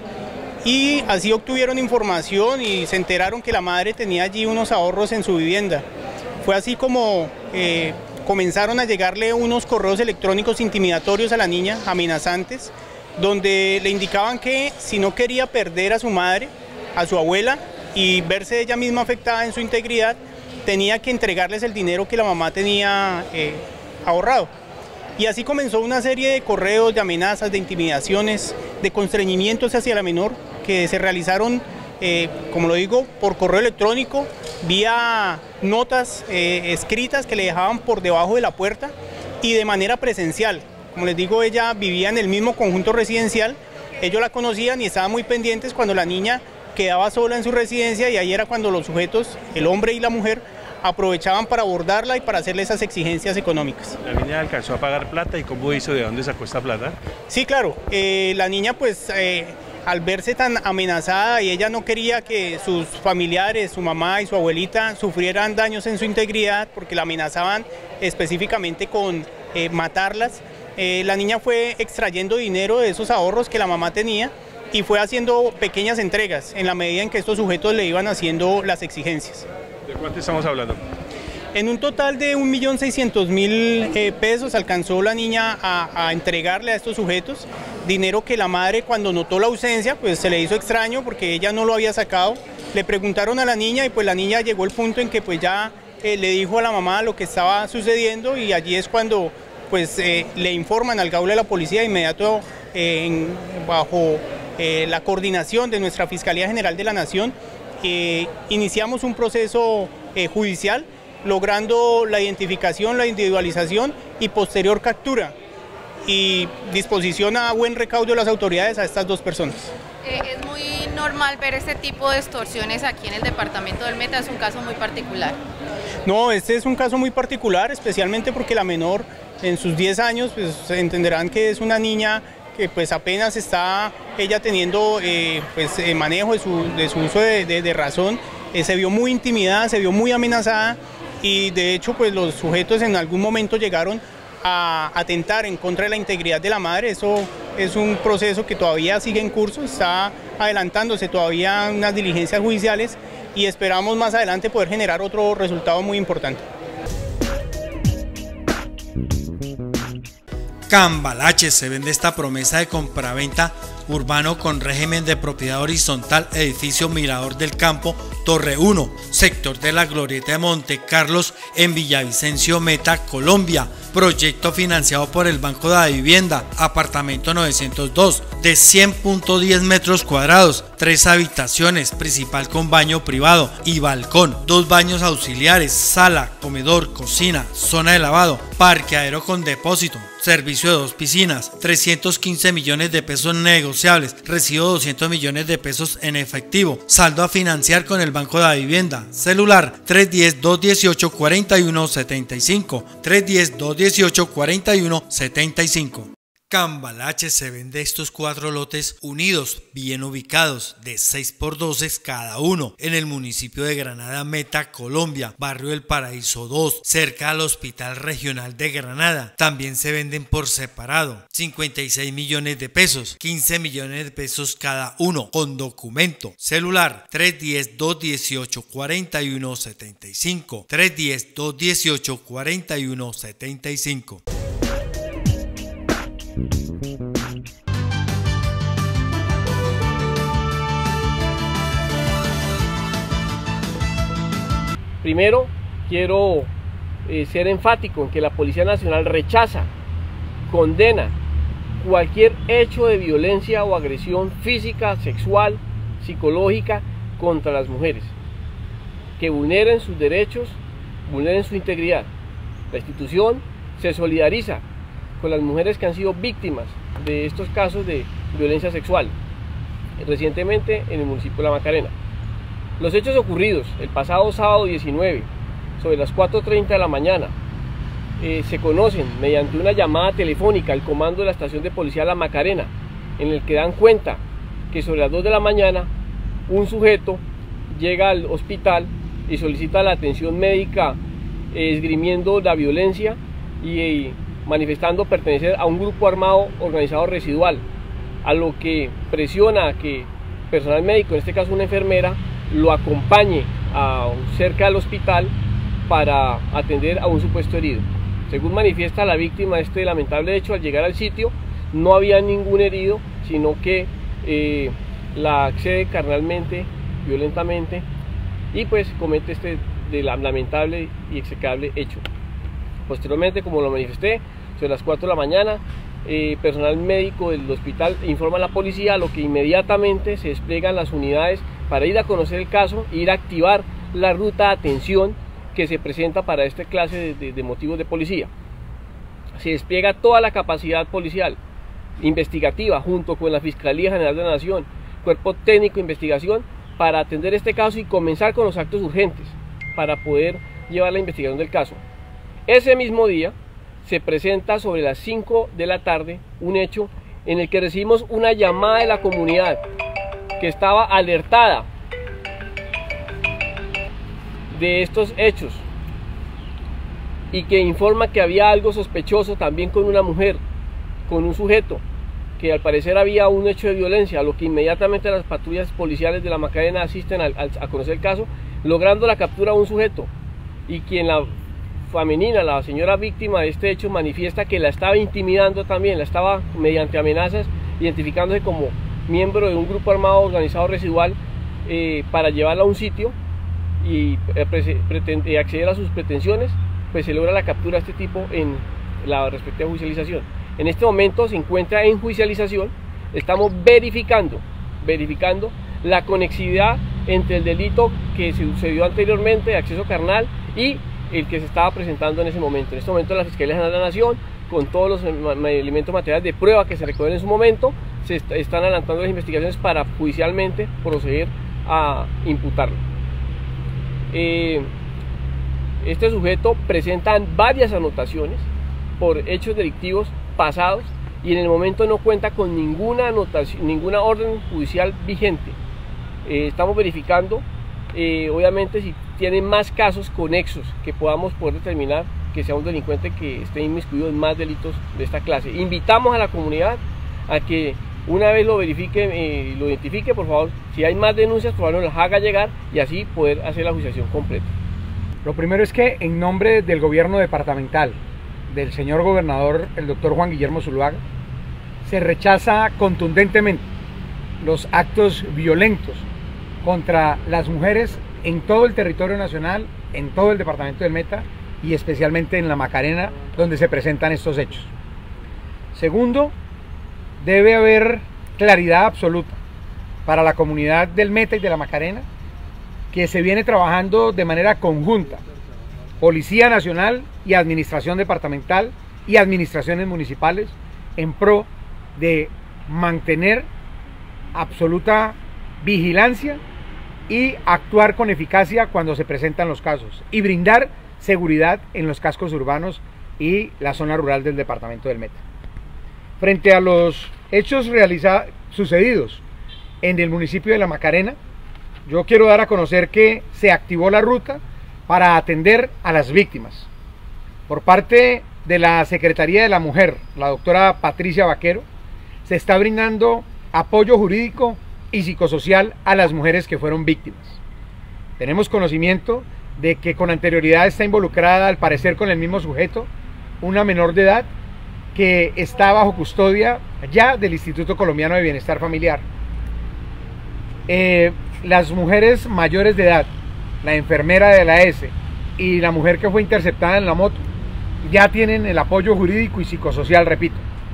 y así obtuvieron información y se enteraron que la madre tenía allí unos ahorros en su vivienda. Fue así como eh, comenzaron a llegarle unos correos electrónicos intimidatorios a la niña, amenazantes, donde le indicaban que si no quería perder a su madre, a su abuela, y verse ella misma afectada en su integridad, tenía que entregarles el dinero que la mamá tenía eh, ahorrado. Y así comenzó una serie de correos, de amenazas, de intimidaciones, de constreñimientos hacia la menor, que se realizaron, eh, como lo digo, por correo electrónico, vía notas eh, escritas que le dejaban por debajo de la puerta y de manera presencial. Como les digo, ella vivía en el mismo conjunto residencial, ellos la conocían y estaban muy pendientes cuando la niña quedaba sola en su residencia, y ahí era cuando los sujetos, el hombre y la mujer, aprovechaban para abordarla y para hacerle esas exigencias económicas. ¿La niña alcanzó a pagar plata y cómo hizo, de dónde sacó esta plata? Sí, claro, eh, la niña pues eh, al verse tan amenazada y ella no quería que sus familiares, su mamá y su abuelita sufrieran daños en su integridad porque la amenazaban específicamente con eh, matarlas, eh, la niña fue extrayendo dinero de esos ahorros que la mamá tenía y fue haciendo pequeñas entregas en la medida en que estos sujetos le iban haciendo las exigencias. ¿De cuánto estamos hablando? En un total de un millón seiscientos mil eh, pesos alcanzó la niña a, a entregarle a estos sujetos, dinero que la madre cuando notó la ausencia pues se le hizo extraño porque ella no lo había sacado. Le preguntaron a la niña y pues la niña llegó al punto en que pues ya eh, le dijo a la mamá lo que estaba sucediendo, y allí es cuando pues eh, le informan al Gaula de la policía. De inmediato eh, en, bajo eh, la coordinación de nuestra Fiscalía General de la Nación eh, iniciamos un proceso eh, judicial, logrando la identificación, la individualización y posterior captura y disposición a buen recaudo de las autoridades a estas dos personas. Eh, es muy normal ver este tipo de extorsiones aquí en el departamento del Meta, es un caso muy particular. No, este es un caso muy particular, especialmente porque la menor en sus diez años, pues entenderán que es una niña que pues apenas está ella teniendo eh, pues, eh, manejo de su, de su uso de, de, de razón, eh, se vio muy intimidada, se vio muy amenazada, y de hecho pues los sujetos en algún momento llegaron a atentar en contra de la integridad de la madre. Eso es un proceso que todavía sigue en curso, está adelantándose todavía unas diligencias judiciales y esperamos más adelante poder generar otro resultado muy importante. Cambalache se vende esta promesa de compraventa urbano con régimen de propiedad horizontal, edificio Mirador del Campo, Torre uno, sector de la Glorieta de Monte Carlos en Villavicencio, Meta, Colombia. Proyecto financiado por el Banco de la Vivienda, apartamento novecientos dos, de cien punto diez metros cuadrados, tres habitaciones, principal con baño privado y balcón, dos baños auxiliares, sala, comedor, cocina, zona de lavado, parqueadero con depósito, servicio de dos piscinas, trescientos quince millones de pesos negociables, recibo doscientos millones de pesos en efectivo, saldo a financiar con el Banco de la Vivienda, celular tres uno cero, dos uno ocho, cuatro uno siete cinco, tres uno cero, dos uno ocho, cuatro uno siete cinco. Cambalache se vende estos cuatro lotes unidos, bien ubicados, de seis por doce cada uno, en el municipio de Granada, Meta, Colombia, barrio del Paraíso dos, cerca al Hospital Regional de Granada. También se venden por separado, cincuenta y seis millones de pesos, quince millones de pesos cada uno, con documento, celular tres uno cero, dos uno ocho, cuatro uno siete cinco, tres uno cero, dos uno ocho, cuatro uno siete cinco. Primero, quiero eh, ser enfático en que la Policía Nacional rechaza, condena cualquier hecho de violencia o agresión física, sexual, psicológica contra las mujeres, que vulneren sus derechos, vulneren su integridad. La institución se solidariza con las mujeres que han sido víctimas de estos casos de violencia sexual, recientemente en el municipio de La Macarena. Los hechos ocurridos el pasado sábado diecinueve, sobre las cuatro y treinta de la mañana, eh, se conocen mediante una llamada telefónica al comando de la estación de policía La Macarena, en el que dan cuenta que sobre las dos de la mañana un sujeto llega al hospital y solicita la atención médica eh, esgrimiendo la violencia y eh, manifestando pertenecer a un grupo armado organizado residual, a lo que presiona a que personal médico, en este caso una enfermera, lo acompañe a, cerca del hospital para atender a un supuesto herido. Según manifiesta la víctima de este lamentable hecho, al llegar al sitio no había ningún herido, sino que eh, la accede carnalmente, violentamente, y pues comete este de la lamentable y execrable hecho. Posteriormente, como lo manifesté, sobre las cuatro de la mañana, eh, personal médico del hospital informa a la policía, a lo que inmediatamente se despliegan las unidades para ir a conocer el caso e ir a activar la ruta de atención que se presenta para esta clase de, de, de motivos de policía. Se despliega toda la capacidad policial, investigativa, junto con la Fiscalía General de la Nación, Cuerpo Técnico de Investigación, para atender este caso y comenzar con los actos urgentes para poder llevar la investigación del caso. Ese mismo día se presenta sobre las cinco de la tarde un hecho en el que recibimos una llamada de la comunidad que estaba alertada de estos hechos y que informa que había algo sospechoso también con una mujer, con un sujeto, que al parecer había un hecho de violencia, a lo que inmediatamente las patrullas policiales de La Macarena asisten al, al, a conocer el caso, logrando la captura de un sujeto, y quien la femenina, la señora víctima de este hecho, manifiesta que la estaba intimidando también, la estaba mediante amenazas, identificándose como miembro de un grupo armado organizado residual eh, para llevarla a un sitio y eh, acceder a sus pretensiones. Pues se logra la captura de este tipo en la respectiva judicialización. En este momento se encuentra en judicialización. Estamos verificando, verificando la conexidad entre el delito que se sucedió anteriormente de acceso carnal y el que se estaba presentando en ese momento. En este momento la Fiscalía General de la Nación, con todos los elementos materiales de prueba que se recogen en su momento, se est están adelantando las investigaciones para judicialmente proceder a imputarlo. Eh, este sujeto presenta varias anotaciones por hechos delictivos pasados y en el momento no cuenta con ninguna anotación, ninguna orden judicial vigente. Eh, estamos verificando, eh, obviamente, si tienen más casos conexos que podamos poder determinar que sea un delincuente que esté inmiscuido en más delitos de esta clase. Invitamos a la comunidad a que una vez lo verifique, eh, lo identifique, por favor, si hay más denuncias, por favor nos las haga llegar y así poder hacer la judicialización completa. Lo primero es que en nombre del gobierno departamental, del señor gobernador, el doctor Juan Guillermo Zuluaga, se rechaza contundentemente los actos violentos contra las mujeres en todo el territorio nacional, en todo el departamento del Meta y especialmente en la Macarena, donde se presentan estos hechos. Segundo, debe haber claridad absoluta para la comunidad del Meta y de la Macarena que se viene trabajando de manera conjunta, Policía Nacional y Administración Departamental y administraciones municipales, en pro de mantener absoluta vigilancia y actuar con eficacia cuando se presentan los casos y brindar seguridad en los cascos urbanos y la zona rural del departamento del Meta. Frente a los hechos realizados, sucedidos en el municipio de La Macarena, yo quiero dar a conocer que se activó la ruta para atender a las víctimas. Por parte de la Secretaría de la Mujer, la doctora Patricia Vaquero, se está brindando apoyo jurídico y psicosocial a las mujeres que fueron víctimas. Tenemos conocimiento de que con anterioridad está involucrada, al parecer con el mismo sujeto, una menor de edad que está bajo custodia ya del Instituto Colombiano de Bienestar Familiar. Eh, las mujeres mayores de edad, la enfermera de la S y la mujer que fue interceptada en la moto, ya tienen el apoyo jurídico y psicosocial, repito.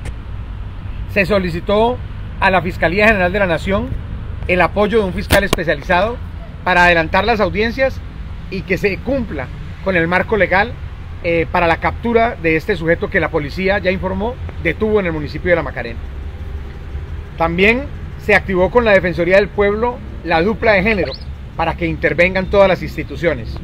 Se solicitó a la Fiscalía General de la Nación el apoyo de un fiscal especializado para adelantar las audiencias y que se cumpla con el marco legal eh, para la captura de este sujeto que la policía ya informó detuvo en el municipio de La Macarena. También se activó con la Defensoría del Pueblo la dupla de género para que intervengan todas las instituciones.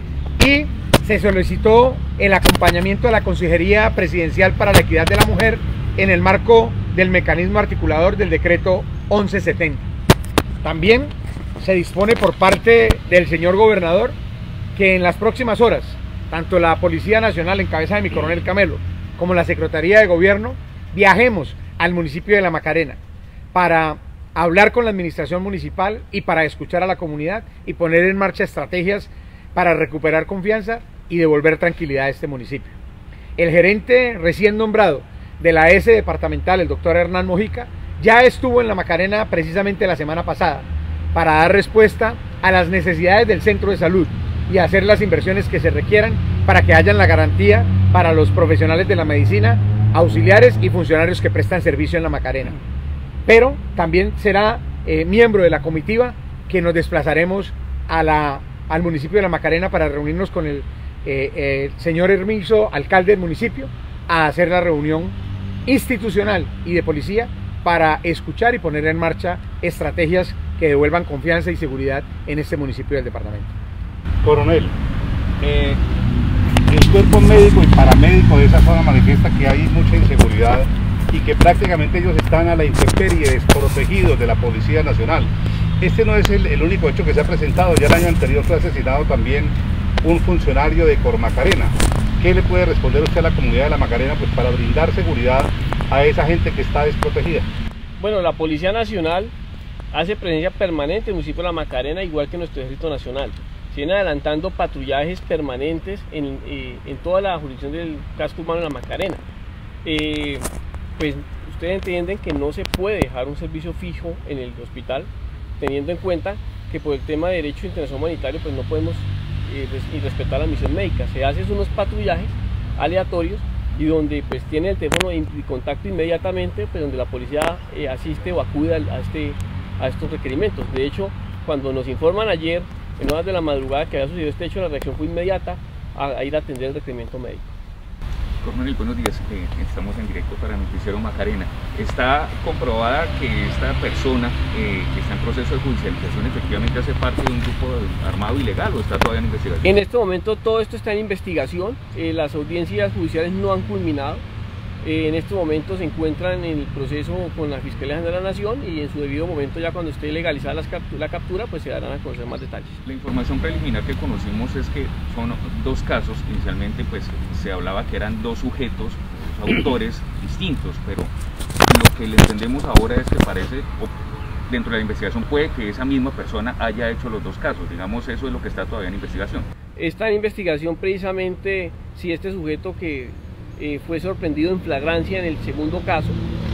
Y se solicitó el acompañamiento de la Consejería Presidencial para la Equidad de la Mujer en el marco del mecanismo articulador del decreto once setenta. También se dispone por parte del señor gobernador que en las próximas horas, tanto la Policía Nacional en cabeza de mi coronel Camelo, como la Secretaría de Gobierno, viajemos al municipio de La Macarena para hablar con la administración municipal y para escuchar a la comunidad y poner en marcha estrategias para recuperar confianza y devolver tranquilidad a este municipio. El gerente recién nombrado de la S departamental, el doctor Hernán Mojica, ya estuvo en La Macarena precisamente la semana pasada para dar respuesta a las necesidades del centro de salud y hacer las inversiones que se requieran para que haya la garantía para los profesionales de la medicina, auxiliares y funcionarios que prestan servicio en La Macarena. Pero también será eh, miembro de la comitiva que nos desplazaremos a la, al municipio de La Macarena para reunirnos con el eh, eh, señor Hermizo, alcalde del municipio, a hacer la reunión institucional y de policía para escuchar y poner en marcha estrategias que devuelvan confianza y seguridad en este municipio del departamento. Coronel, eh, el cuerpo médico y paramédico de esa zona manifiesta que hay mucha inseguridad y que prácticamente ellos están a la intemperie, desprotegidos de la Policía Nacional. Este no es el, el único hecho que se ha presentado, ya el año anterior fue asesinado también un funcionario de Cormacarena. ¿Qué le puede responder usted a la comunidad de La Macarena pues, para brindar seguridad a esa gente que está desprotegida? Bueno, la Policía Nacional hace presencia permanente en el municipio de La Macarena, igual que nuestro Ejército Nacional. Se vienen adelantando patrullajes permanentes en, eh, en toda la jurisdicción del casco urbano de La Macarena. Eh, pues ustedes entienden que no se puede dejar un servicio fijo en el hospital, teniendo en cuenta que por el tema de derecho internacional humanitario pues no podemos eh, res y respetar la misión médica. Se hacen unos patrullajes aleatorios y donde pues tiene el teléfono de contacto inmediatamente, pues donde la policía eh, asiste o acude a, este, a estos requerimientos. De hecho, cuando nos informan ayer en horas de la madrugada que había sucedido este hecho, la reacción fue inmediata a, a ir a atender el requerimiento médico. Coronel, buenos días, eh, estamos en directo para Noticiero Macarena. Está comprobada que esta persona eh, que está en proceso de judicialización efectivamente hace parte de un grupo armado ilegal o está todavía en investigación. En este momento todo esto está en investigación, eh, las audiencias judiciales no han culminado. Eh, en este momento se encuentran en el proceso con la Fiscalía General de la Nación y en su debido momento, ya cuando esté legalizada las captu la captura, pues se darán a conocer más detalles. La información preliminar que conocimos es que son dos casos. Inicialmente pues se hablaba que eran dos sujetos, dos autores distintos, pero lo que le entendemos ahora es que parece, o dentro de la investigación puede que esa misma persona haya hecho los dos casos. Digamos, eso es lo que está todavía en investigación. Está en investigación precisamente si este sujeto que Eh, fue sorprendido en flagrancia en el segundo caso,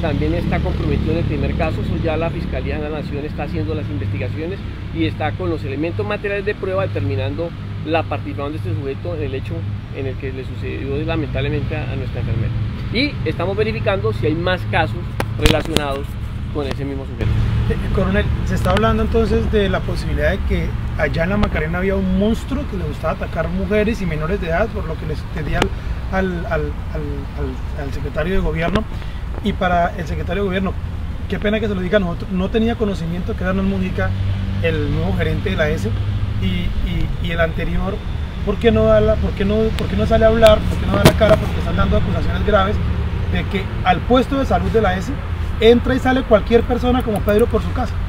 también está comprometido en el primer caso. Eso ya la Fiscalía de la Nación está haciendo las investigaciones y está con los elementos materiales de prueba determinando la participación de este sujeto en el hecho en el que le sucedió lamentablemente a, a nuestra enfermera. Y estamos verificando si hay más casos relacionados con ese mismo sujeto. Eh, coronel, se está hablando entonces de la posibilidad de que allá en la Macarena había un monstruo que le gustaba atacar mujeres y menores de edad, por lo que les pedía al, al, al, al, al, al secretario de gobierno. Y para el secretario de gobierno, qué pena que se lo diga a nosotros, no tenía conocimiento que era Hernán Mojica el nuevo gerente de la E S y, y, y el anterior, ¿por qué, no da la, por, qué no, ¿por qué no sale a hablar? ¿Por qué no da la cara? Porque están dando acusaciones graves de que al puesto de salud de la E S entra y sale cualquier persona como Pedro por su casa.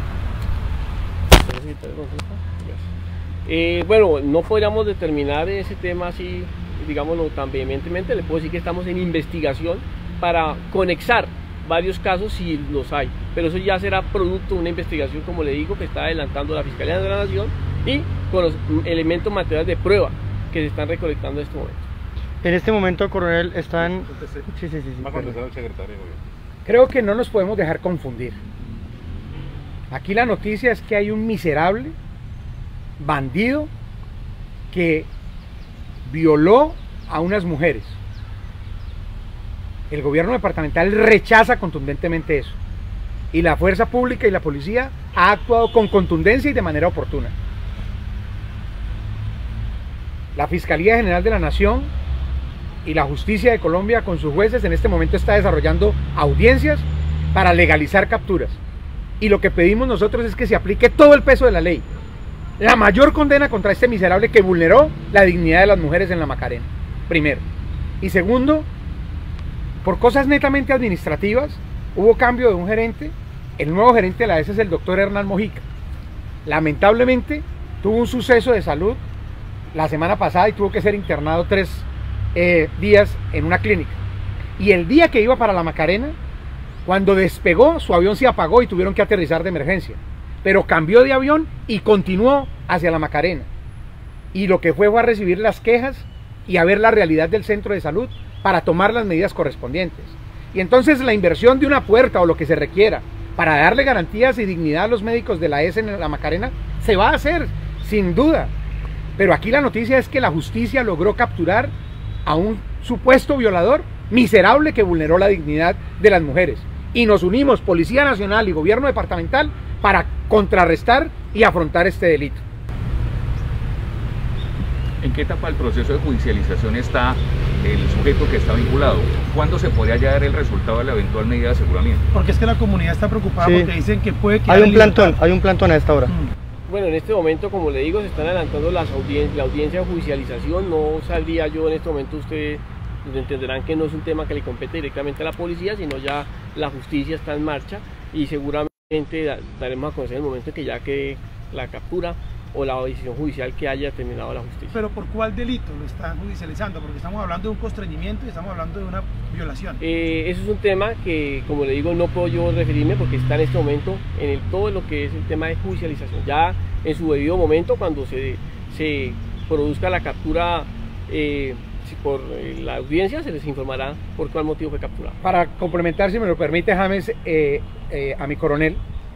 Eh, bueno, no podríamos determinar ese tema así, digámoslo tan vehementemente. Le puedo decir que estamos en investigación para conexar varios casos si los hay, pero eso ya será producto de una investigación, como le digo, que está adelantando la Fiscalía de la Nación y con los elementos materiales de prueba que se están recolectando en este momento. En este momento, coronel, están... Sí, sí, sí, sí, Va a contestar el secretario de gobierno. Creo que no nos podemos dejar confundir. Aquí la noticia es que hay un miserable bandido que violó a unas mujeres. El gobierno departamental rechaza contundentemente eso. Y la fuerza pública y la policía ha actuado con contundencia y de manera oportuna. La Fiscalía General de la Nación y la Justicia de Colombia con sus jueces en este momento está desarrollando audiencias para legalizar capturas. Y lo que pedimos nosotros es que se aplique todo el peso de la ley. La mayor condena contra este miserable que vulneró la dignidad de las mujeres en la Macarena, primero. Y segundo, por cosas netamente administrativas, hubo cambio de un gerente. El nuevo gerente de la E S es el doctor Hernán Mojica. Lamentablemente tuvo un suceso de salud la semana pasada y tuvo que ser internado tres eh, días en una clínica. Y el día que iba para la Macarena, cuando despegó, su avión se apagó y tuvieron que aterrizar de emergencia. Pero cambió de avión y continuó hacia la Macarena. Y lo que fue fue a recibir las quejas y a ver la realidad del centro de salud para tomar las medidas correspondientes. Y entonces la inversión de una puerta o lo que se requiera para darle garantías y dignidad a los médicos de la E S en la Macarena se va a hacer, sin duda. Pero aquí la noticia es que la justicia logró capturar a un supuesto violador miserable que vulneró la dignidad de las mujeres. Y nos unimos, Policía Nacional y Gobierno Departamental, para contrarrestar y afrontar este delito. ¿En qué etapa del proceso de judicialización está el sujeto que está vinculado? ¿Cuándo se podría hallar el resultado de la eventual medida de aseguramiento? Porque es que la comunidad está preocupada sí. porque dicen que puede que hay un plantón, hay un plantón a esta hora. Mm. Bueno, en este momento, como le digo, se están adelantando las audien la audiencia de judicialización. No sabría yo en este momento, ustedes entenderán que no es un tema que le compete directamente a la policía, sino ya la justicia está en marcha y seguramente daremos a conocer en el momento en que ya quede la captura o la decisión judicial que haya terminado la justicia. ¿Pero por cuál delito lo están judicializando? Porque estamos hablando de un constreñimiento y estamos hablando de una violación. Eh, eso es un tema que, como le digo, no puedo yo referirme porque está en este momento en el, todo lo que es el tema de judicialización. Ya en su debido momento, cuando se, se produzca la captura eh, si por eh, la audiencia, se les informará por cuál motivo fue capturado. Para complementar, si me lo permite, James, eh, eh, a mi coronel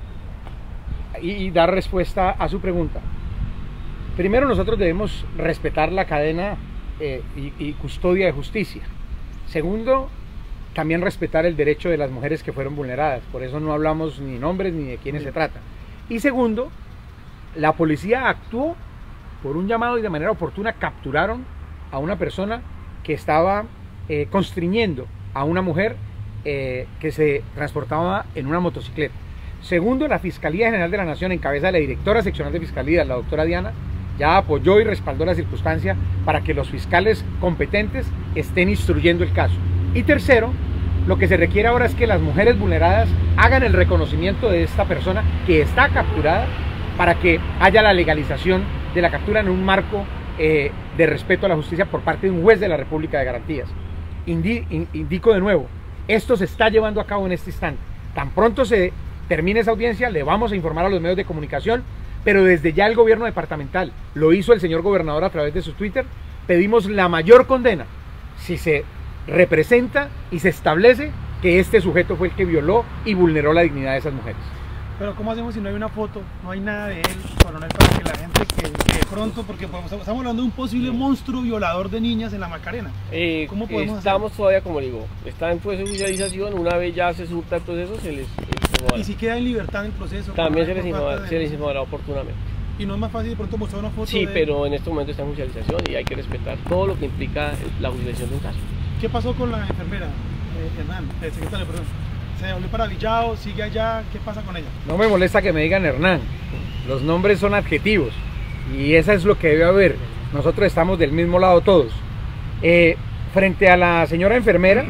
y, y dar respuesta a su pregunta. Primero, nosotros debemos respetar la cadena eh, y, y custodia de justicia. Segundo, también respetar el derecho de las mujeres que fueron vulneradas. Por eso no hablamos ni nombres ni de quiénes sí. se trata. Y segundo, la policía actuó por un llamado y de manera oportuna capturaron a una persona que estaba eh, constriñendo a una mujer eh, que se transportaba en una motocicleta. Segundo, la Fiscalía General de la Nación, en cabeza de la directora seccional de Fiscalía, la doctora Diana, ya apoyó y respaldó la circunstancia para que los fiscales competentes estén instruyendo el caso. Y tercero, lo que se requiere ahora es que las mujeres vulneradas hagan el reconocimiento de esta persona que está capturada para que haya la legalización de la captura en un marco eh, de respeto a la justicia por parte de un juez de la República de Garantías. Indi in, indico de nuevo, esto se está llevando a cabo en este instante. Tan pronto se termine esa audiencia, le vamos a informar a los medios de comunicación, pero desde ya el gobierno departamental, lo hizo el señor gobernador a través de su Twitter, pedimos la mayor condena si se representa y se establece que este sujeto fue el que violó y vulneró la dignidad de esas mujeres. Pero ¿cómo hacemos si no hay una foto, no hay nada de él, coronel, para que la gente que, que de pronto, porque podemos, estamos hablando de un posible monstruo violador de niñas en la Macarena? Eh, ¿Cómo podemos estamos hacer? todavía, como digo, está en proceso de judicialización, una vez ya se surta el proceso, se les informará. Y si queda en libertad en el proceso. También se les, informará, se les informará oportunamente. Y no es más fácil de pronto mostrar una foto. Sí, de... pero en este momento está en judicialización y hay que respetar todo lo que implica la judicialización de un caso. ¿Qué pasó con la enfermera, eh, Hernán, el secretario, perdón? ¿Se volvió para Villao? ¿Sigue allá? ¿Qué pasa con ella? No me molesta que me digan Hernán, los nombres son adjetivos y eso es lo que debe haber. Nosotros estamos del mismo lado todos. Eh, frente a la señora enfermera,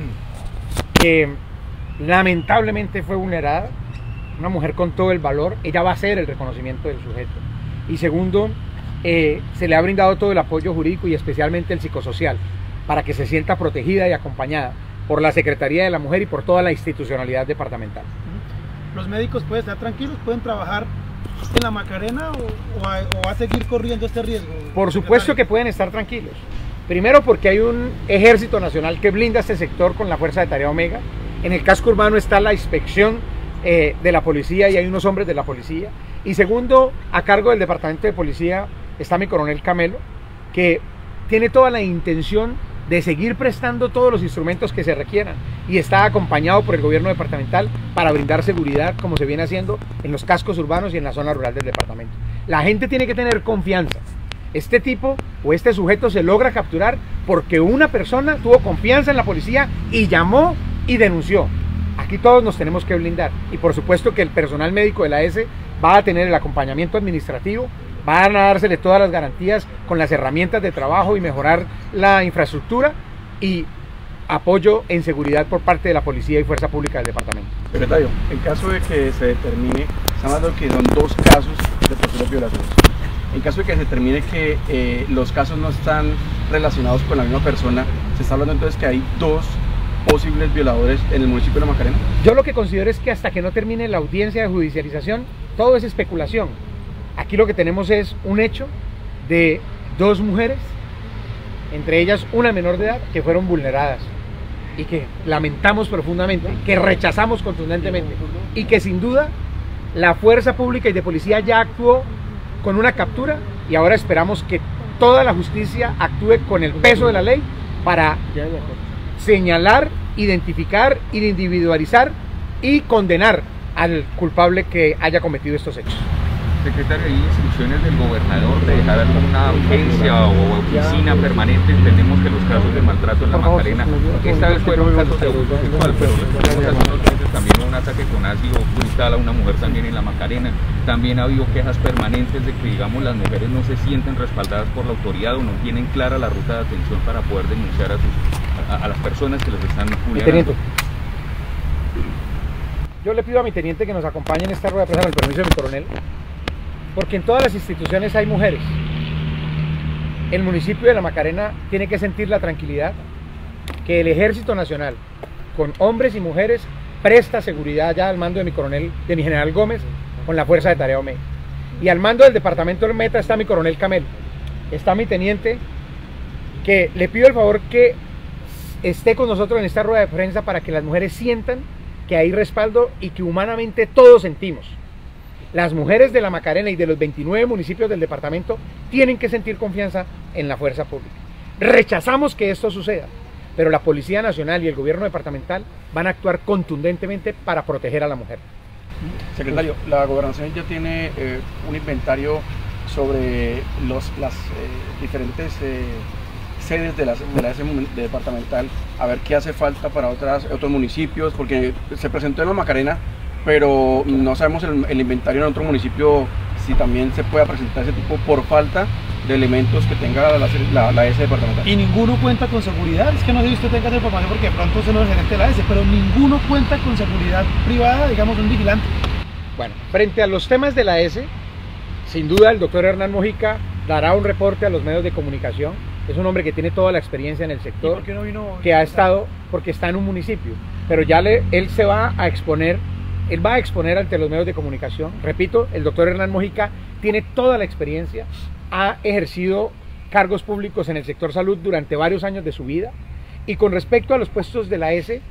que lamentablemente fue vulnerada, una mujer con todo el valor, ella va a hacer el reconocimiento del sujeto. Y segundo, eh, se le ha brindado todo el apoyo jurídico y especialmente el psicosocial, para que se sienta protegida y acompañada por la Secretaría de la Mujer y por toda la institucionalidad departamental. ¿Los médicos pueden estar tranquilos? ¿Pueden trabajar en la Macarena o, o, a, o va a seguir corriendo este riesgo? Por supuesto que pueden estar tranquilos. Primero porque hay un ejército nacional que blinda este sector con la Fuerza de Tarea Omega. En el casco urbano está la inspección eh, de la policía y hay unos hombres de la policía. Y segundo, a cargo del departamento de policía está mi coronel Camelo, que tiene toda la intención de seguir prestando todos los instrumentos que se requieran y está acompañado por el gobierno departamental para brindar seguridad como se viene haciendo en los cascos urbanos y en la zona rural del departamento. La gente tiene que tener confianza. Este tipo o este sujeto se logra capturar porque una persona tuvo confianza en la policía y llamó y denunció. Aquí todos nos tenemos que blindar y por supuesto que el personal médico de la A S va a tener el acompañamiento administrativo, van a dársele todas las garantías con las herramientas de trabajo y mejorar la infraestructura y apoyo en seguridad por parte de la policía y fuerza pública del departamento. Secretario, en caso de que se determine, estamos hablando que son dos casos de posibles violaciones. En caso de que se determine que eh, los casos no están relacionados con la misma persona, se está hablando entonces que hay dos posibles violadores en el municipio de La Macarena. Yo lo que considero es que hasta que no termine la audiencia de judicialización, todo es especulación. Aquí lo que tenemos es un hecho de dos mujeres, entre ellas una menor de edad, que fueron vulneradas y que lamentamos profundamente, que rechazamos contundentemente y que sin duda la fuerza pública y de policía ya actuó con una captura y ahora esperamos que toda la justicia actúe con el peso de la ley para señalar, identificar, individualizar y condenar al culpable que haya cometido estos hechos. Secretario, ¿hay instrucciones del gobernador de dejar alguna agencia o oficina permanente? Entendemos que los casos de maltrato en la Macarena, esta vez fueron casos de abuso sexual, pero recordemos hace unos meses también hubo un ataque con ácido cristal a una mujer también en la Macarena. También ha habido quejas permanentes de que, digamos, las mujeres no se sienten respaldadas por la autoridad o no tienen clara la ruta de atención para poder denunciar a, sus, a, a las personas que les están vulnerando. Yo le pido a mi teniente que nos acompañe en esta rueda de prensa con el permiso de mi coronel, porque en todas las instituciones hay mujeres. El municipio de La Macarena tiene que sentir la tranquilidad que el Ejército Nacional, con hombres y mujeres, presta seguridad ya al mando de mi coronel, de mi general Gómez, con la Fuerza de Tarea Omega. Y al mando del departamento del Meta está mi coronel Camelo, está mi teniente, que le pido el favor que esté con nosotros en esta rueda de prensa para que las mujeres sientan que hay respaldo y que humanamente todos sentimos. Las mujeres de La Macarena y de los veintinueve municipios del departamento tienen que sentir confianza en la fuerza pública. Rechazamos que esto suceda, pero la Policía Nacional y el gobierno departamental van a actuar contundentemente para proteger a la mujer. Secretario, la gobernación ya tiene eh, un inventario sobre los, las eh, diferentes eh, sedes de la, de la A S departamental, a ver qué hace falta para otras, otros municipios, porque se presentó en La Macarena, pero no sabemos el, el inventario en otro municipio, si también se puede presentar ese tipo por falta de elementos que tenga la, la, la A S departamental. Y ninguno cuenta con seguridad, es que no sé si usted tenga esa información porque de pronto se lo es el gerente de la A S, pero ninguno cuenta con seguridad privada, digamos un vigilante. Bueno, frente a los temas de la A S, sin duda el doctor Hernán Mojica dará un reporte a los medios de comunicación. Es un hombre que tiene toda la experiencia en el sector, ¿Y por qué no vino? que ha estado, porque está en un municipio, pero ya le, él se va a exponer, él va a exponer ante los medios de comunicación. Repito, el doctor Hernán Mojica tiene toda la experiencia, ha ejercido cargos públicos en el sector salud durante varios años de su vida, y con respecto a los puestos de la A S,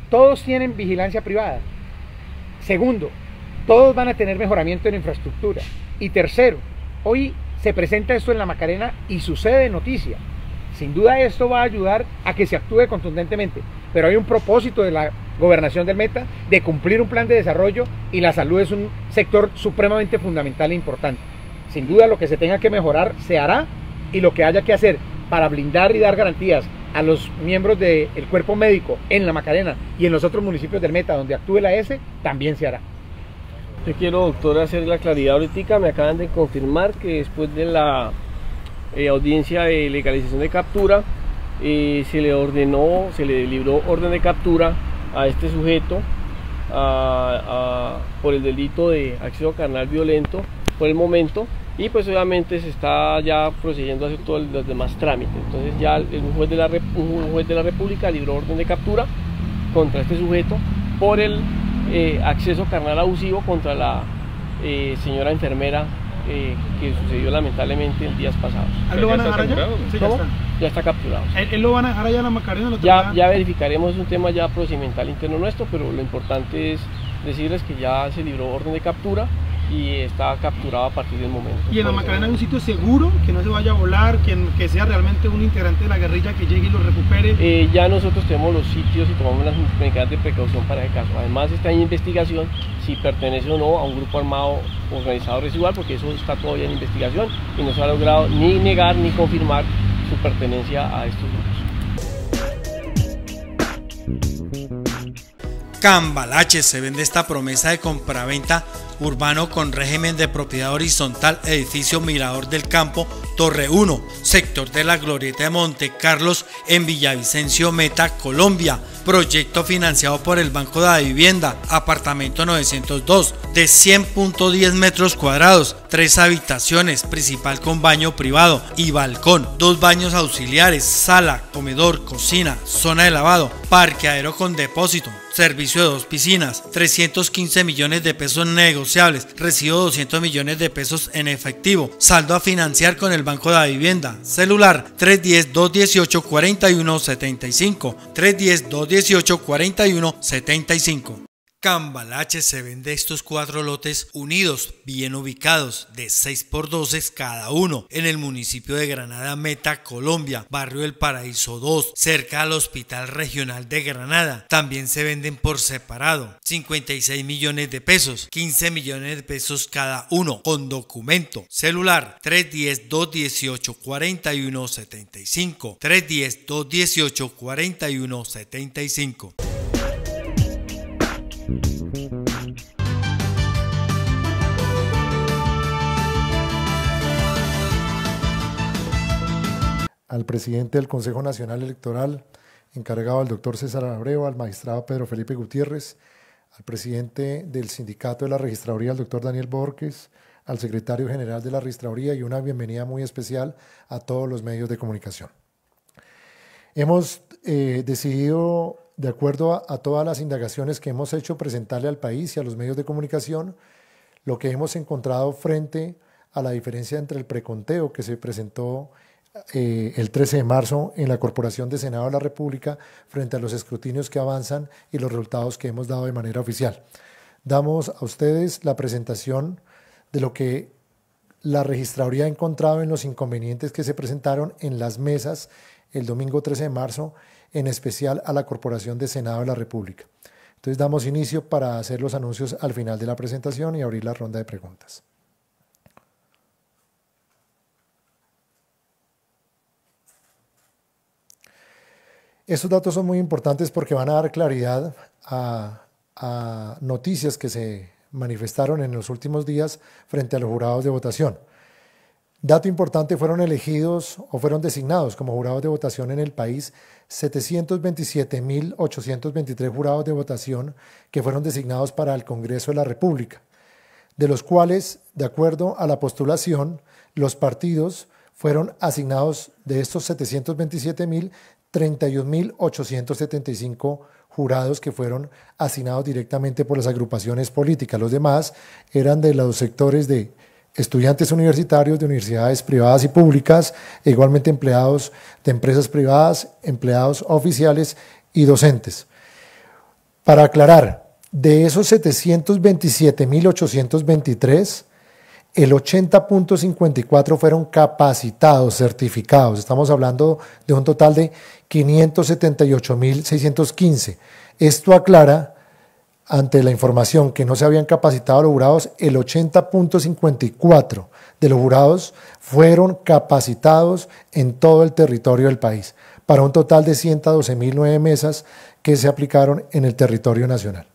todos tienen vigilancia privada. Segundo, todos van a tener mejoramiento en infraestructura. Y tercero, hoy se presenta esto en la Macarena y sucede noticia. Sin duda esto va a ayudar a que se actúe contundentemente, pero hay un propósito de la gobernación del Meta de cumplir un plan de desarrollo y la salud es un sector supremamente fundamental e importante. Sin duda lo que se tenga que mejorar se hará y lo que haya que hacer para blindar y dar garantías a los miembros del cuerpo médico en la Macarena y en los otros municipios del Meta donde actúe la S, también se hará. Yo quiero, doctor, hacer la claridad ahorita. Me acaban de confirmar que después de la eh, audiencia de legalización de captura, eh, se le ordenó, se le libró orden de captura a este sujeto a, a, por el delito de acceso carnal violento por el momento, y pues obviamente se está ya procediendo a hacer todos los demás trámites. Entonces ya el, un, juez de la, un juez de la República libró orden de captura contra este sujeto por el Eh, acceso carnal abusivo contra la eh, señora enfermera eh, que sucedió lamentablemente en días pasados. ¿Él lo van a dejar allá? Sí, ya está. Ya está capturado. ¿Él, él lo van a dejar allá en la Macarena? ¿Lo ya, ya verificaremos, es un tema ya procedimental interno nuestro, pero lo importante es decirles que ya se libró orden de captura y está capturado a partir del momento. ¿Y en la Macarena hay un sitio seguro, que no se vaya a volar, que, que sea realmente un integrante de la guerrilla que llegue y lo recupere? Eh, ya nosotros tenemos los sitios y tomamos las medidas de precaución para el caso. Además está en investigación si pertenece o no a un grupo armado organizado residual, porque eso está todavía en investigación y no se ha logrado ni negar ni confirmar su pertenencia a estos grupos. Cambalache se vende esta promesa de compraventa urbano con régimen de propiedad horizontal, edificio Mirador del Campo, Torre uno, sector de la Glorieta de Monte Carlos en Villavicencio, Meta, Colombia. Proyecto financiado por el Banco de la Vivienda, apartamento novecientos dos, de cien punto diez metros cuadrados, tres habitaciones, principal con baño privado y balcón, dos baños auxiliares, sala, comedor, cocina, zona de lavado, parqueadero con depósito, servicio de dos piscinas, trescientos quince millones de pesos negociables, recibo doscientos millones de pesos en efectivo, saldo a financiar con el Banco de la Vivienda, celular tres uno cero, dos uno ocho, cuatro uno siete cinco, tres uno cero, dos uno ocho, cuatro uno siete cinco. Cambalache se vende estos cuatro lotes unidos, bien ubicados, de seis por doce cada uno, en el municipio de Granada, Meta, Colombia, barrio El Paraíso dos, cerca al Hospital Regional de Granada. También se venden por separado, cincuenta y seis millones de pesos, quince millones de pesos cada uno, con documento, celular tres uno cero, dos uno ocho, cuatro uno siete cinco, tres uno cero, dos uno ocho, cuatro uno siete cinco. Al presidente del Consejo Nacional Electoral, encargado al doctor César Abreu, al magistrado Pedro Felipe Gutiérrez, al presidente del Sindicato de la Registraduría, el doctor Daniel Borges, al secretario general de la Registraduría y una bienvenida muy especial a todos los medios de comunicación. Hemos eh, decidido, de acuerdo a, a todas las indagaciones que hemos hecho, presentarle al país y a los medios de comunicación lo que hemos encontrado frente a la diferencia entre el preconteo que se presentó Eh, el trece de marzo en la Corporación de Senado de la República frente a los escrutinios que avanzan y los resultados que hemos dado de manera oficial. Damos a ustedes la presentación de lo que la Registraduría ha encontrado en los inconvenientes que se presentaron en las mesas el domingo trece de marzo, en especial a la Corporación de Senado de la República. Entonces damos inicio para hacer los anuncios al final de la presentación y abrir la ronda de preguntas. Estos datos son muy importantes porque van a dar claridad a, a noticias que se manifestaron en los últimos días frente a los jurados de votación. Dato importante, fueron elegidos o fueron designados como jurados de votación en el país setecientos veintisiete mil ochocientos veintitrés jurados de votación que fueron designados para el Congreso de la República, de los cuales, de acuerdo a la postulación, los partidos fueron asignados de estos setecientos veintisiete mil, treinta y un mil ochocientos setenta y cinco jurados que fueron asignados directamente por las agrupaciones políticas. Los demás eran de los sectores de estudiantes universitarios de universidades privadas y públicas, e igualmente empleados de empresas privadas, empleados oficiales y docentes. Para aclarar, de esos setecientos veintisiete mil ochocientos veintitrés, el ochenta punto cincuenta y cuatro fueron capacitados, certificados. Estamos hablando de un total de quinientos setenta y ocho mil seiscientos quince. Esto aclara, ante la información que no se habían capacitado los jurados, el ochenta punto cincuenta y cuatro de los jurados fueron capacitados en todo el territorio del país, para un total de ciento doce mil nueve mesas que se aplicaron en el territorio nacional.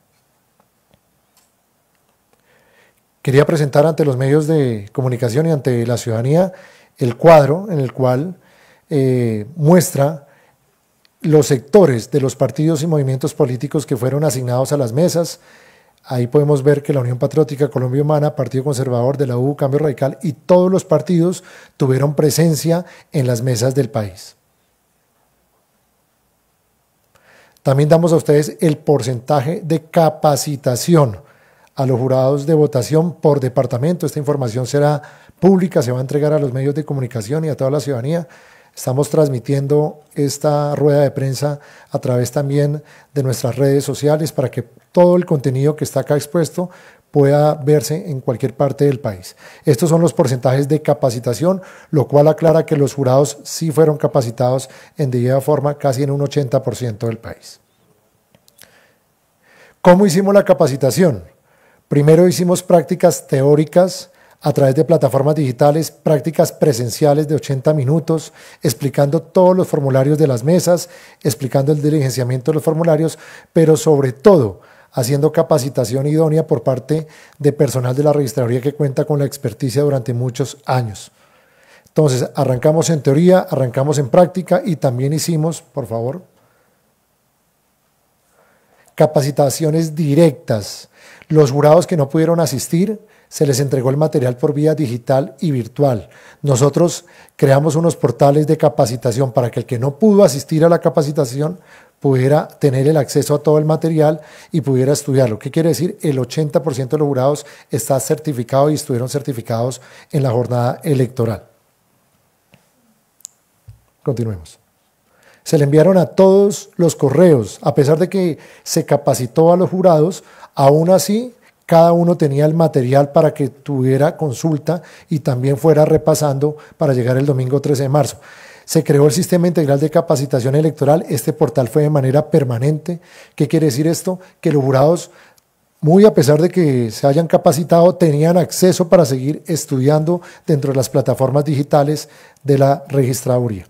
Quería presentar ante los medios de comunicación y ante la ciudadanía el cuadro en el cual eh, muestra los sectores de los partidos y movimientos políticos que fueron asignados a las mesas. Ahí podemos ver que la Unión Patriótica Colombia Humana, Partido Conservador, de la U, Cambio Radical y todos los partidos tuvieron presencia en las mesas del país. También damos a ustedes el porcentaje de capacitación a los jurados de votación por departamento. Esta información será pública, se va a entregar a los medios de comunicación y a toda la ciudadanía. Estamos transmitiendo esta rueda de prensa a través también de nuestras redes sociales para que todo el contenido que está acá expuesto pueda verse en cualquier parte del país. Estos son los porcentajes de capacitación, lo cual aclara que los jurados sí fueron capacitados en debida forma casi en un ochenta por ciento del país. ¿Cómo hicimos la capacitación? Primero hicimos prácticas teóricas a través de plataformas digitales, prácticas presenciales de ochenta minutos, explicando todos los formularios de las mesas, explicando el diligenciamiento de los formularios, pero sobre todo haciendo capacitación idónea por parte de personal de la registraduría que cuenta con la experticia durante muchos años. Entonces, arrancamos en teoría, arrancamos en práctica y también hicimos, por favor, capacitaciones directas. Los jurados que no pudieron asistir, se les entregó el material por vía digital y virtual. Nosotros creamos unos portales de capacitación para que el que no pudo asistir a la capacitación pudiera tener el acceso a todo el material y pudiera estudiarlo. ¿Qué quiere decir? El ochenta por ciento de los jurados está certificado y estuvieron certificados en la jornada electoral. Continuemos. Se le enviaron a todos los correos, a pesar de que se capacitó a los jurados, aún así cada uno tenía el material para que tuviera consulta y también fuera repasando para llegar el domingo trece de marzo. Se creó el Sistema Integral de Capacitación Electoral. Este portal fue de manera permanente. ¿Qué quiere decir esto? Que los jurados, muy a pesar de que se hayan capacitado, tenían acceso para seguir estudiando dentro de las plataformas digitales de la registraduría.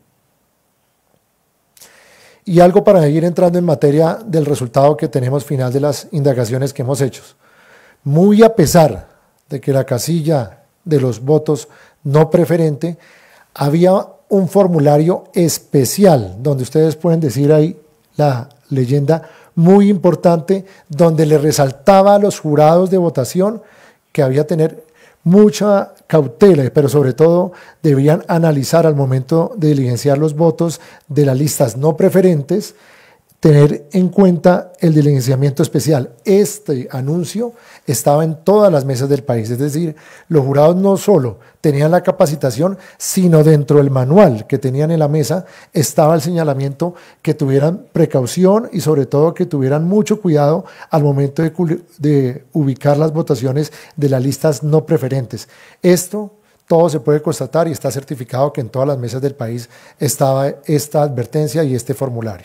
Y algo para ir entrando en materia del resultado que tenemos final de las indagaciones que hemos hecho. Muy a pesar de que la casilla de los votos no preferente, había un formulario especial, donde ustedes pueden decir ahí la leyenda muy importante, donde le resaltaba a los jurados de votación que había que tener mucha cautela, pero sobre todo debían analizar al momento de diligenciar los votos de las listas no preferentes, tener en cuenta el diligenciamiento especial. Este anuncio estaba en todas las mesas del país, es decir, los jurados no solo tenían la capacitación, sino dentro del manual que tenían en la mesa estaba el señalamiento que tuvieran precaución y sobre todo que tuvieran mucho cuidado al momento de, de ubicar las votaciones de las listas no preferentes. Esto todo se puede constatar y está certificado que en todas las mesas del país estaba esta advertencia y este formulario.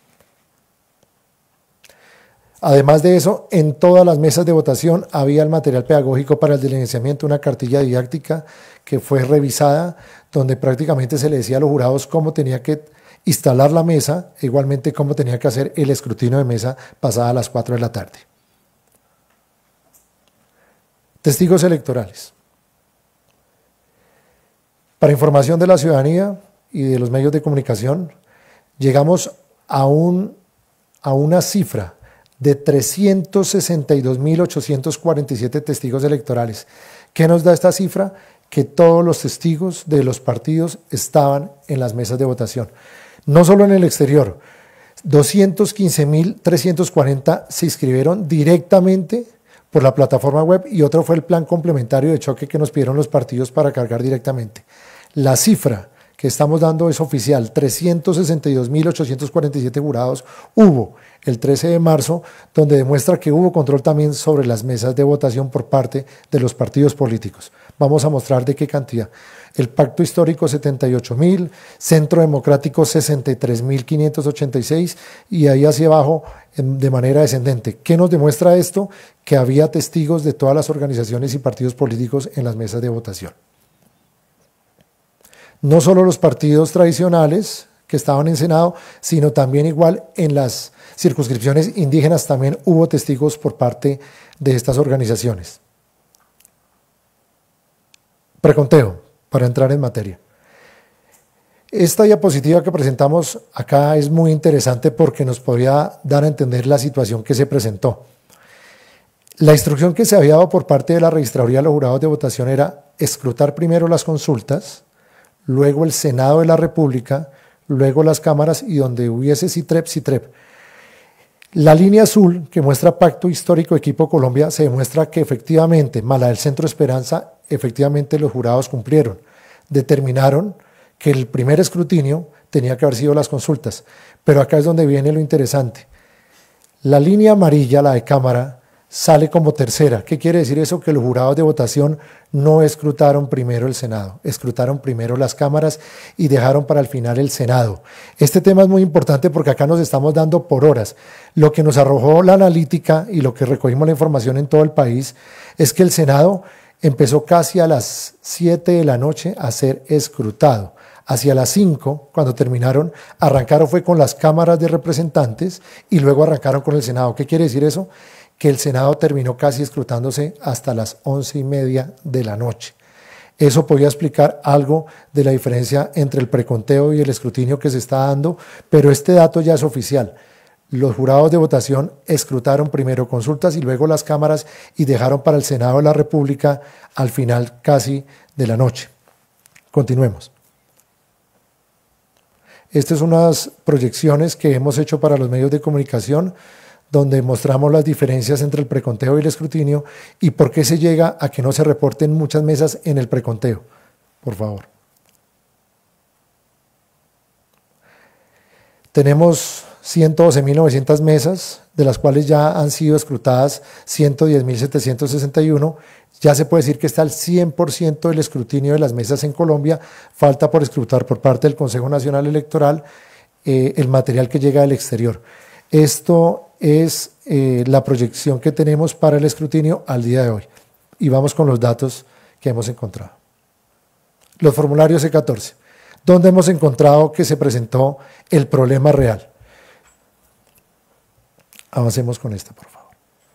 Además de eso, en todas las mesas de votación había el material pedagógico para el diligenciamiento, una cartilla didáctica que fue revisada, donde prácticamente se le decía a los jurados cómo tenía que instalar la mesa, e igualmente cómo tenía que hacer el escrutinio de mesa pasada a las cuatro de la tarde. Testigos electorales. Para información de la ciudadanía y de los medios de comunicación, llegamos a, un, a una cifra de trescientos sesenta y dos mil ochocientos cuarenta y siete testigos electorales. ¿Qué nos da esta cifra? Que todos los testigos de los partidos estaban en las mesas de votación. No solo en el exterior, doscientos quince mil trescientos cuarenta se inscribieron directamente por la plataforma web y otro fue el plan complementario de choque que nos pidieron los partidos para cargar directamente. La cifra que estamos dando es oficial. trescientos sesenta y dos mil ochocientos cuarenta y siete jurados hubo el trece de marzo, donde demuestra que hubo control también sobre las mesas de votación por parte de los partidos políticos. Vamos a mostrar de qué cantidad. El Pacto Histórico setenta y ocho mil, Centro Democrático sesenta y tres mil quinientos ochenta y seis y ahí hacia abajo de manera descendente. ¿Qué nos demuestra esto? Que había testigos de todas las organizaciones y partidos políticos en las mesas de votación. No solo los partidos tradicionales que estaban en Senado, sino también igual en las circunscripciones indígenas también hubo testigos por parte de estas organizaciones. Preconteo, para entrar en materia. Esta diapositiva que presentamos acá es muy interesante porque nos podía dar a entender la situación que se presentó. La instrucción que se había dado por parte de la Registraduría de los Jurados de Votación era escrutar primero las consultas, luego el Senado de la República, luego las cámaras y donde hubiese CITREP, CITREP. La línea azul que muestra Pacto Histórico Equipo Colombia se demuestra que efectivamente, más la del Centro Esperanza, efectivamente los jurados cumplieron. Determinaron que el primer escrutinio tenía que haber sido las consultas, pero acá es donde viene lo interesante. La línea amarilla, la de cámara, sale como tercera. ¿Qué quiere decir eso? Que los jurados de votación no escrutaron primero el Senado, escrutaron primero las cámaras y dejaron para el final el Senado. Este tema es muy importante porque acá nos estamos dando por horas. Lo que nos arrojó la analítica y lo que recogimos la información en todo el país es que el Senado empezó casi a las siete de la noche a ser escrutado. Hacia las cinco, cuando terminaron, arrancaron fue con las cámaras de representantes y luego arrancaron con el Senado. ¿Qué quiere decir eso? Que el Senado terminó casi escrutándose hasta las once y media de la noche. Eso podía explicar algo de la diferencia entre el preconteo y el escrutinio que se está dando, pero este dato ya es oficial. Los jurados de votación escrutaron primero consultas y luego las cámaras y dejaron para el Senado de la República al final casi de la noche. Continuemos. Estas son unas proyecciones que hemos hecho para los medios de comunicación, donde mostramos las diferencias entre el preconteo y el escrutinio y por qué se llega a que no se reporten muchas mesas en el preconteo. Por favor. Tenemos ciento doce mil novecientas mesas, de las cuales ya han sido escrutadas ciento diez mil setecientos sesenta y uno. Ya se puede decir que está al cien por ciento del escrutinio de las mesas en Colombia. Falta por escrutar por parte del Consejo Nacional Electoral eh, el material que llega del exterior. Esto es eh, la proyección que tenemos para el escrutinio al día de hoy. Y vamos con los datos que hemos encontrado. Los formularios C catorce, donde hemos encontrado que se presentó el problema real. Avancemos con esta, por favor.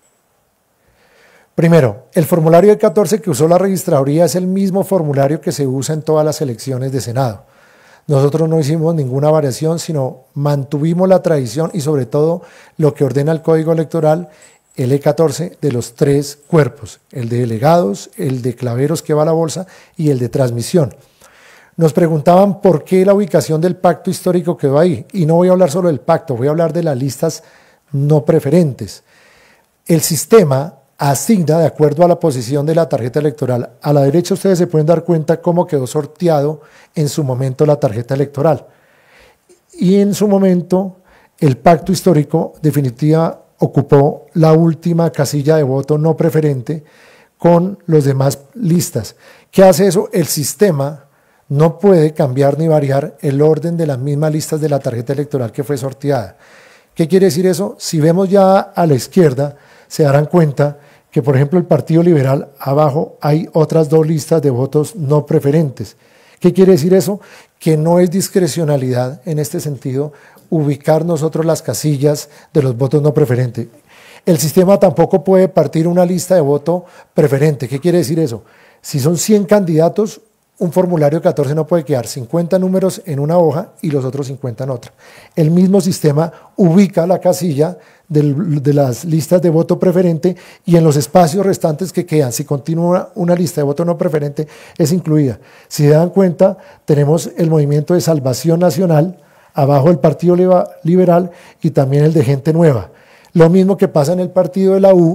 Primero, el formulario C catorce que usó la registraduría es el mismo formulario que se usa en todas las elecciones de Senado. Nosotros no hicimos ninguna variación, sino mantuvimos la tradición y sobre todo lo que ordena el Código Electoral, el E catorce de los tres cuerpos, el de delegados, el de claveros que va a la bolsa y el de transmisión. Nos preguntaban por qué la ubicación del pacto histórico quedó ahí, y no voy a hablar solo del pacto, voy a hablar de las listas no preferentes. El sistema asigna de acuerdo a la posición de la tarjeta electoral. A la derecha ustedes se pueden dar cuenta cómo quedó sorteado en su momento la tarjeta electoral. Y en su momento el pacto histórico definitiva ocupó la última casilla de voto no preferente con los demás listas. ¿Qué hace eso? El sistema no puede cambiar ni variar el orden de las mismas listas de la tarjeta electoral que fue sorteada. ¿Qué quiere decir eso? Si vemos ya a la izquierda, se darán cuenta que, por ejemplo, el Partido Liberal, abajo hay otras dos listas de votos no preferentes. ¿Qué quiere decir eso? Que no es discrecionalidad en este sentido ubicar nosotros las casillas de los votos no preferentes. El sistema tampoco puede partir una lista de voto preferente. ¿Qué quiere decir eso? Si son cien candidatos, un formulario catorce no puede quedar cincuenta números en una hoja y los otros cincuenta en otra. El mismo sistema ubica la casilla del, de las listas de voto preferente y en los espacios restantes que quedan, si continúa una lista de voto no preferente, es incluida. Si se dan cuenta, tenemos el Movimiento de Salvación Nacional, abajo el Partido Liberal y también el de Gente Nueva. Lo mismo que pasa en el partido de la U,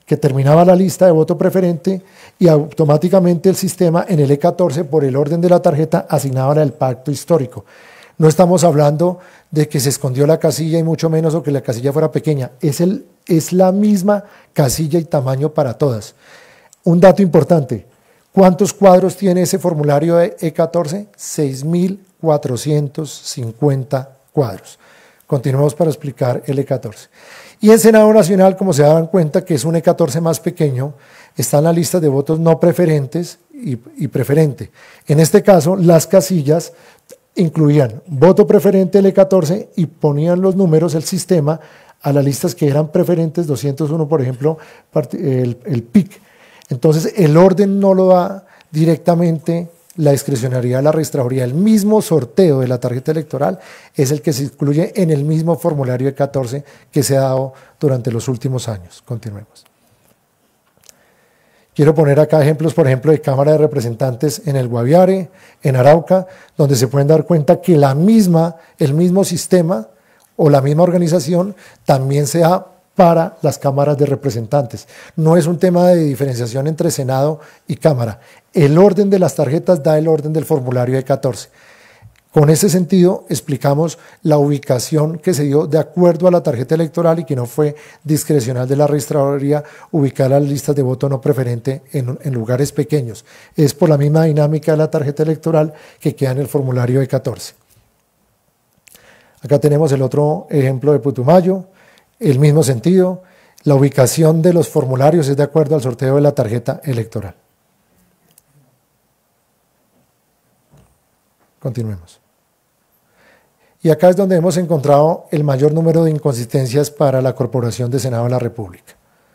que terminaba la lista de voto preferente y automáticamente el sistema en el E catorce, por el orden de la tarjeta, asignaba el pacto histórico. No estamos hablando de que se escondió la casilla y mucho menos o que la casilla fuera pequeña, es, el, es la misma casilla y tamaño para todas. Un dato importante, ¿cuántos cuadros tiene ese formulario de E catorce? seis mil cuatrocientos cincuenta cuadros. Continuemos para explicar el E catorce. Y en Senado Nacional, como se dan cuenta que es un E catorce más pequeño, están las listas de votos no preferentes y, y preferente. En este caso, las casillas incluían voto preferente del E catorce y ponían los números, el sistema, a las listas que eran preferentes, doscientos uno, por ejemplo, el, el P I C. Entonces, el orden no lo da directamente la discrecionalidad de la registraduría. El mismo sorteo de la tarjeta electoral es el que se incluye en el mismo formulario E catorce que se ha dado durante los últimos años. Continuemos. Quiero poner acá ejemplos, por ejemplo, de Cámara de Representantes en el Guaviare, en Arauca, donde se pueden dar cuenta que la misma, el mismo sistema o la misma organización también se da para las cámaras de representantes. No es un tema de diferenciación entre Senado y Cámara. El orden de las tarjetas da el orden del formulario E catorce. Con ese sentido, explicamos la ubicación que se dio de acuerdo a la tarjeta electoral y que no fue discrecional de la registraduría ubicar las listas de voto no preferente en, en lugares pequeños. Es por la misma dinámica de la tarjeta electoral que queda en el formulario E catorce. Acá tenemos el otro ejemplo de Putumayo. El mismo sentido, la ubicación de los formularios es de acuerdo al sorteo de la tarjeta electoral. Continuemos. Y acá es donde hemos encontrado el mayor número de inconsistencias para la Corporación de Senado de la República.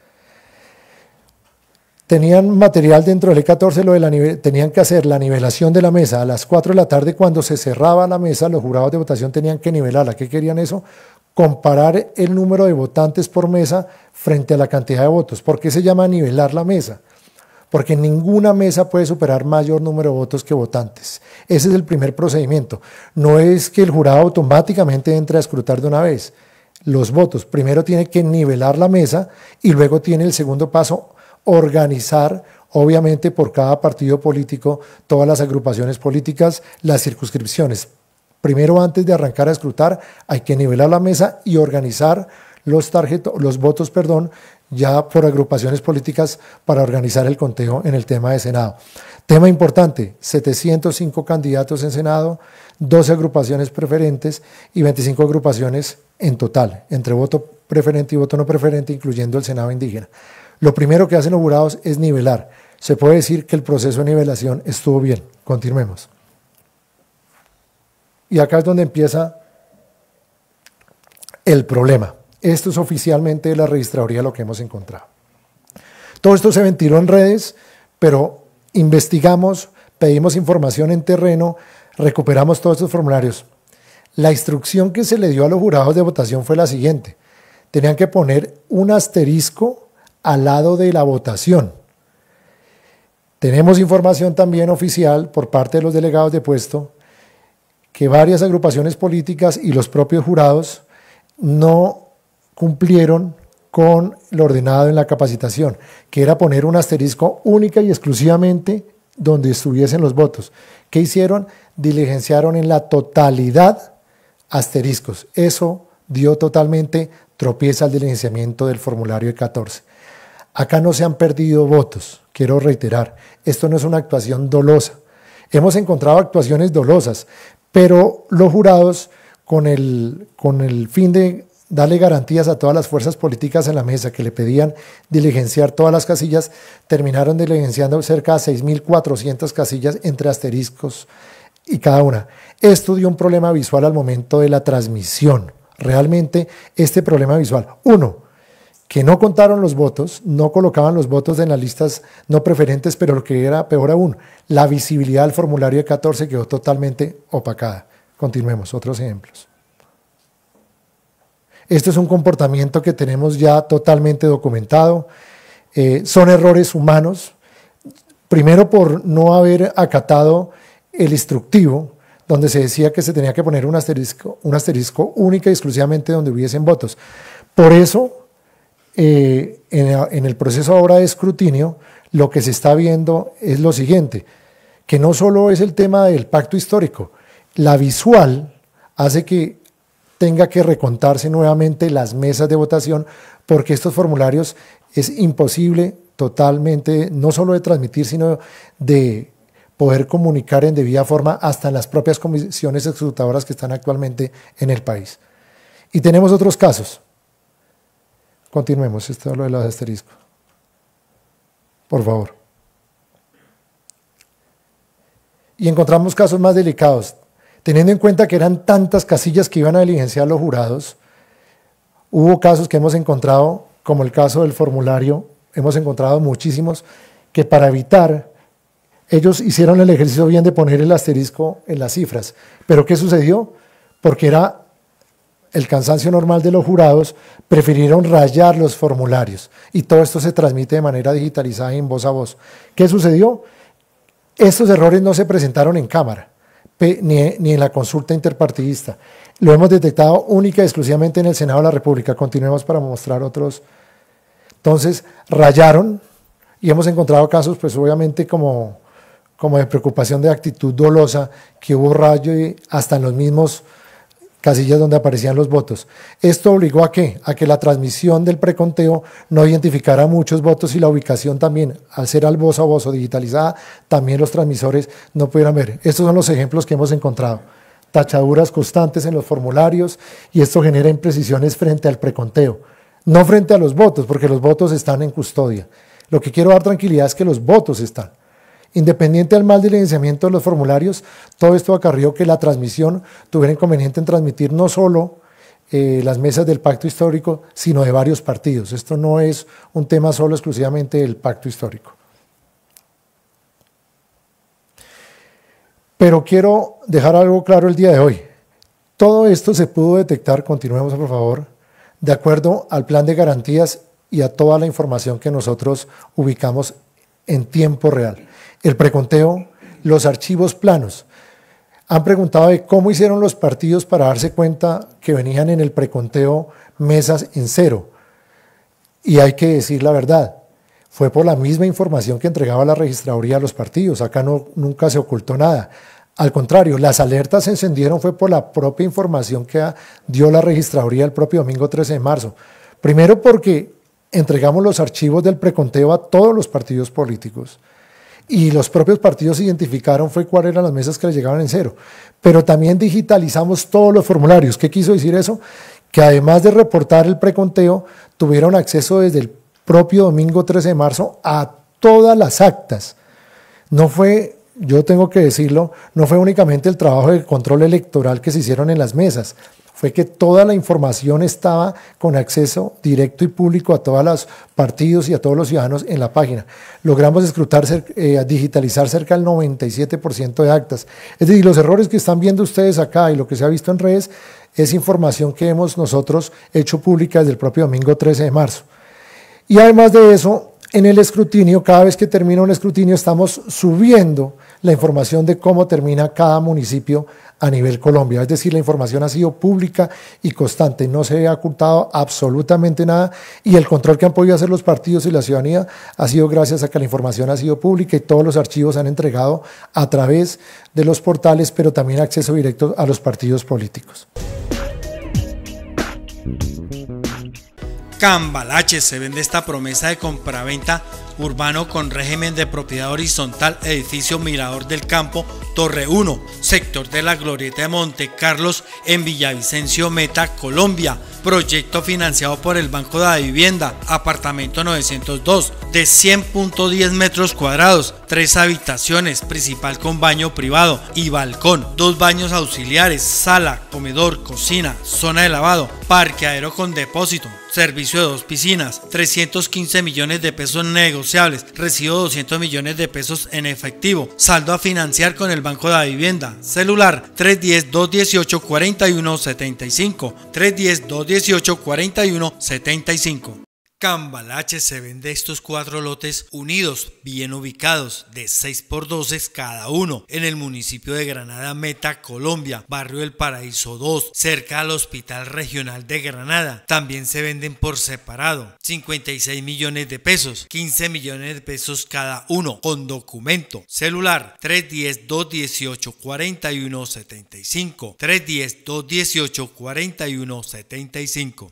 Tenían material dentro del E catorce, lo de la tenían que hacer la nivelación de la mesa a las cuatro de la tarde. Cuando se cerraba la mesa, los jurados de votación tenían que nivelarla. ¿Qué querían eso? Comparar el número de votantes por mesa frente a la cantidad de votos. ¿Por qué se llama nivelar la mesa? Porque ninguna mesa puede superar mayor número de votos que votantes. Ese es el primer procedimiento. No es que el jurado automáticamente entre a escrutar de una vez los votos. Primero tiene que nivelar la mesa y luego tiene el segundo paso, organizar, obviamente por cada partido político, todas las agrupaciones políticas, las circunscripciones. Primero, antes de arrancar a escrutar, hay que nivelar la mesa y organizar los, tarjetos, los votos perdón, ya por agrupaciones políticas para organizar el conteo en el tema de Senado. Tema importante, setecientos cinco candidatos en Senado, doce agrupaciones preferentes y veinticinco agrupaciones en total, entre voto preferente y voto no preferente, incluyendo el Senado indígena. Lo primero que hacen los jurados es nivelar. Se puede decir que el proceso de nivelación estuvo bien. Continuemos. Y acá es donde empieza el problema. Esto es oficialmente de la registraduría lo que hemos encontrado. Todo esto se ventiló en redes, pero investigamos, pedimos información en terreno, recuperamos todos estos formularios. La instrucción que se le dio a los jurados de votación fue la siguiente. Tenían que poner un asterisco al lado de la votación. Tenemos información también oficial por parte de los delegados de puesto que varias agrupaciones políticas y los propios jurados no cumplieron con lo ordenado en la capacitación, que era poner un asterisco única y exclusivamente donde estuviesen los votos. ¿Qué hicieron? Diligenciaron en la totalidad asteriscos. Eso dio totalmente tropieza al diligenciamiento del formulario E catorce. Acá no se han perdido votos, quiero reiterar, esto no es una actuación dolosa. Hemos encontrado actuaciones dolosas, pero los jurados, con el, con el fin de darle garantías a todas las fuerzas políticas en la mesa que le pedían diligenciar todas las casillas, terminaron diligenciando cerca de seis mil cuatrocientas casillas entre asteriscos y cada una. Esto dio un problema visual al momento de la transmisión. Realmente este problema visual, uno, que no contaron los votos, no colocaban los votos en las listas no preferentes, pero lo que era peor aún, la visibilidad del formulario E catorce quedó totalmente opacada. Continuemos, otros ejemplos. Esto es un comportamiento que tenemos ya totalmente documentado. Eh, son errores humanos, primero por no haber acatado el instructivo, donde se decía que se tenía que poner un asterisco, un asterisco única y exclusivamente donde hubiesen votos. Por eso, eh, en, en el proceso ahora de escrutinio, lo que se está viendo es lo siguiente, que no solo es el tema del pacto histórico, la visual hace que tenga que recontarse nuevamente las mesas de votación, porque estos formularios es imposible totalmente, no solo de transmitir, sino de poder comunicar en debida forma hasta en las propias comisiones ejecutadoras que están actualmente en el país. Y tenemos otros casos. Continuemos, esto es lo de los asteriscos. Por favor. Y encontramos casos más delicados. Teniendo en cuenta que eran tantas casillas que iban a diligenciar los jurados, hubo casos que hemos encontrado, como el caso del formulario, hemos encontrado muchísimos, que para evitar, ellos hicieron el ejercicio bien de poner el asterisco en las cifras. ¿Pero qué sucedió? Porque era el cansancio normal de los jurados, prefirieron rayar los formularios y todo esto se transmite de manera digitalizada y en voz a voz. ¿Qué sucedió? Estos errores no se presentaron en Cámara, ni, ni en la consulta interpartidista. Lo hemos detectado única y exclusivamente en el Senado de la República. Continuemos para mostrar otros. Entonces, rayaron y hemos encontrado casos, pues obviamente como, como de preocupación de actitud dolosa, que hubo rayo y hasta en los mismos casillas donde aparecían los votos. Esto obligó a qué? A que la transmisión del preconteo no identificara muchos votos y la ubicación también, al ser al voz a voz o digitalizada, también los transmisores no pudieran ver. Estos son los ejemplos que hemos encontrado. Tachaduras constantes en los formularios y esto genera imprecisiones frente al preconteo, no frente a los votos, porque los votos están en custodia. Lo que quiero dar tranquilidad es que los votos están. Independiente del mal diligenciamiento de los formularios, todo esto acarrió que la transmisión tuviera inconveniente en transmitir no solo eh, las mesas del pacto histórico, sino de varios partidos. Esto no es un tema solo exclusivamente del pacto histórico. Pero quiero dejar algo claro el día de hoy. Todo esto se pudo detectar, continuemos por favor, de acuerdo al plan de garantías y a toda la información que nosotros ubicamos en tiempo real. El preconteo, los archivos planos. Han preguntado de cómo hicieron los partidos para darse cuenta que venían en el preconteo mesas en cero. Y hay que decir la verdad, fue por la misma información que entregaba la registraduría a los partidos. Acá no, nunca se ocultó nada. Al contrario, las alertas se encendieron fue por la propia información que dio la registraduría el propio domingo trece de marzo. Primero porque entregamos los archivos del preconteo a todos los partidos políticos. Y los propios partidos identificaron fue cuáles eran las mesas que les llegaban en cero. Pero también digitalizamos todos los formularios. ¿Qué quiso decir eso? Que además de reportar el preconteo, tuvieron acceso desde el propio domingo trece de marzo a todas las actas. No fue, yo tengo que decirlo, no fue únicamente el trabajo de control electoral que se hicieron en las mesas, fue que toda la información estaba con acceso directo y público a todos los partidos y a todos los ciudadanos en la página. Logramos escrutar, eh, digitalizar cerca del noventa y siete por ciento de actas. Es decir, los errores que están viendo ustedes acá y lo que se ha visto en redes es información que hemos nosotros hecho pública desde el propio domingo trece de marzo. Y además de eso, en el escrutinio, cada vez que termina un escrutinio, estamos subiendo la información de cómo termina cada municipio a nivel Colombia. Es decir, la información ha sido pública y constante, no se ha ocultado absolutamente nada y el control que han podido hacer los partidos y la ciudadanía ha sido gracias a que la información ha sido pública y todos los archivos se han entregado a través de los portales, pero también acceso directo a los partidos políticos. Cambalache se vende esta promesa de compraventa urbano con régimen de propiedad horizontal, edificio Mirador del Campo, Torre uno, sector de la Glorieta de Monte Carlos en Villavicencio, Meta, Colombia. Proyecto financiado por el Banco de la Vivienda, apartamento novecientos dos, de cien punto diez metros cuadrados, tres habitaciones, principal con baño privado y balcón, dos baños auxiliares, sala, comedor, cocina, zona de lavado, parqueadero con depósito, servicio de dos piscinas, trescientos quince millones de pesos negociables, recibo doscientos millones de pesos en efectivo, saldo a financiar con el Banco de la Vivienda, celular tres uno cero, dos uno ocho, cuatro uno siete cinco, tres uno cero, dos uno ocho, cuatro uno siete cinco. Cambalache se vende estos cuatro lotes unidos, bien ubicados, de seis por doce cada uno, en el municipio de Granada Meta, Colombia, barrio El Paraíso dos, cerca al Hospital Regional de Granada. También se venden por separado, cincuenta y seis millones de pesos, quince millones de pesos cada uno, con documento. Celular tres uno cero, dos uno ocho, cuatro uno siete cinco, tres uno cero, dos uno ocho, cuatro uno siete cinco.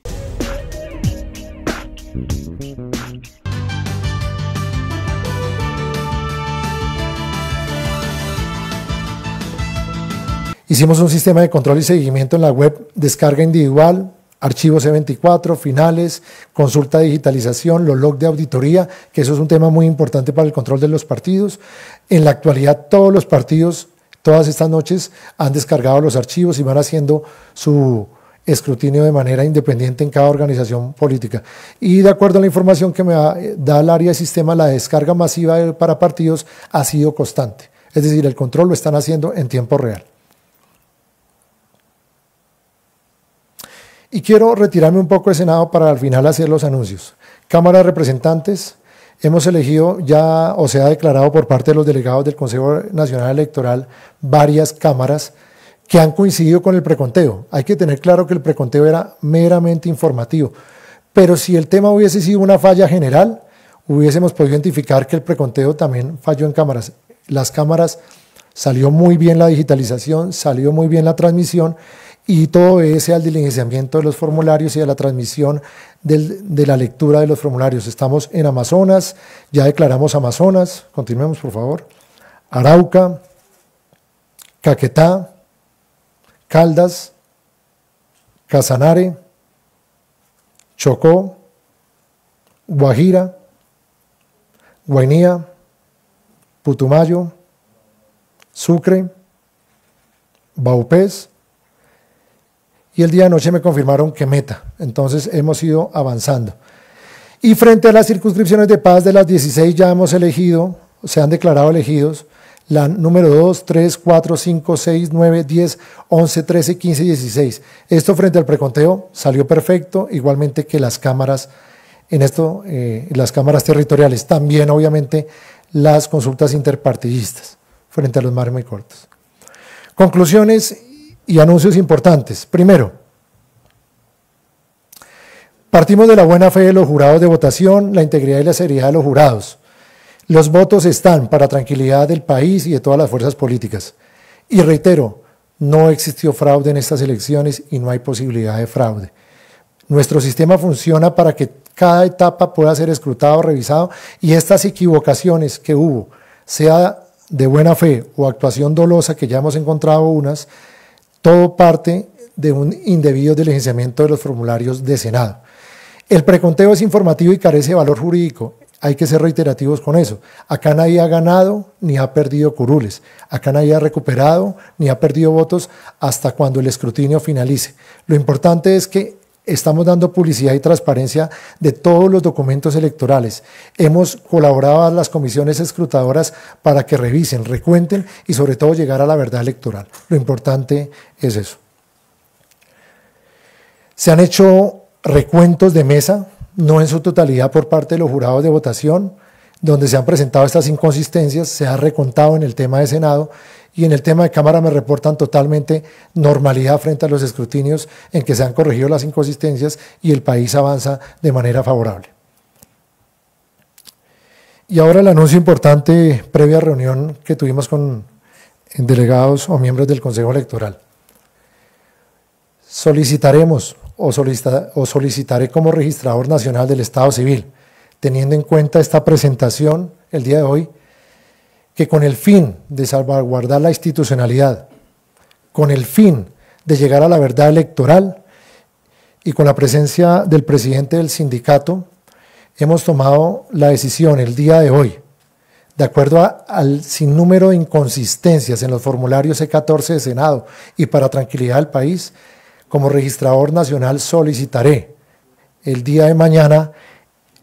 Hicimos un sistema de control y seguimiento en la web, descarga individual, archivos C veinticuatro, finales, consulta de digitalización, los logs de auditoría, que eso es un tema muy importante para el control de los partidos. En la actualidad todos los partidos, todas estas noches, han descargado los archivos y van haciendo su escrutinio de manera independiente en cada organización política. Y de acuerdo a la información que me da, da el área de sistema, la descarga masiva para partidos ha sido constante. Es decir, el control lo están haciendo en tiempo real. Y quiero retirarme un poco de Senado para al final hacer los anuncios. Cámara de Representantes, hemos elegido ya, o se ha declarado por parte de los delegados del Consejo Nacional Electoral, varias cámaras que han coincidido con el preconteo. Hay que tener claro que el preconteo era meramente informativo, pero si el tema hubiese sido una falla general, hubiésemos podido identificar que el preconteo también falló en cámaras. Las cámaras, salió muy bien la digitalización, salió muy bien la transmisión, y todo ese al diligenciamiento de los formularios y a la transmisión del, de la lectura de los formularios. Estamos en Amazonas, ya declaramos Amazonas, continuemos por favor, Arauca, Caquetá, Caldas, Casanare, Chocó, Guajira, Guainía, Putumayo, Sucre, Baupés, y el día de anoche me confirmaron que Meta. Entonces hemos ido avanzando. Y frente a las circunscripciones de paz de las dieciséis ya hemos elegido, se han declarado elegidos, la número dos, tres, cuatro, cinco, seis, nueve, diez, once, trece, quince y dieciséis. Esto frente al preconteo salió perfecto, igualmente que las cámaras, en esto, eh, las cámaras territoriales. También obviamente las consultas interpartidistas frente a los margen muy cortos. Conclusiones y anuncios importantes. Primero, partimos de la buena fe de los jurados de votación, la integridad y la seriedad de los jurados. Los votos están para tranquilidad del país y de todas las fuerzas políticas. Y reitero, no existió fraude en estas elecciones y no hay posibilidad de fraude. Nuestro sistema funciona para que cada etapa pueda ser escrutado, revisado, y estas equivocaciones que hubo, sea de buena fe o actuación dolosa, que ya hemos encontrado unas, todo parte de un indebido diligenciamiento de los formularios de Senado. El preconteo es informativo y carece de valor jurídico. Hay que ser reiterativos con eso. Acá nadie ha ganado ni ha perdido curules. Acá nadie ha recuperado ni ha perdido votos hasta cuando el escrutinio finalice. Lo importante es que estamos dando publicidad y transparencia de todos los documentos electorales. Hemos colaborado a las comisiones escrutadoras para que revisen, recuenten y sobre todo llegar a la verdad electoral. Lo importante es eso. Se han hecho recuentos de mesa, no en su totalidad por parte de los jurados de votación, donde se han presentado estas inconsistencias, se ha recontado en el tema de Senado, y en el tema de Cámara me reportan totalmente normalidad frente a los escrutinios en que se han corregido las inconsistencias y el país avanza de manera favorable. Y ahora el anuncio importante previa reunión que tuvimos con delegados o miembros del Consejo Electoral. Solicitaremos o, solicita, o solicitaré como registrador nacional del Estado Civil, teniendo en cuenta esta presentación el día de hoy, que con el fin de salvaguardar la institucionalidad, con el fin de llegar a la verdad electoral y con la presencia del presidente del sindicato, hemos tomado la decisión el día de hoy, de acuerdo a, al sinnúmero de inconsistencias en los formularios C catorce de Senado y para tranquilidad del país, como registrador nacional solicitaré el día de mañana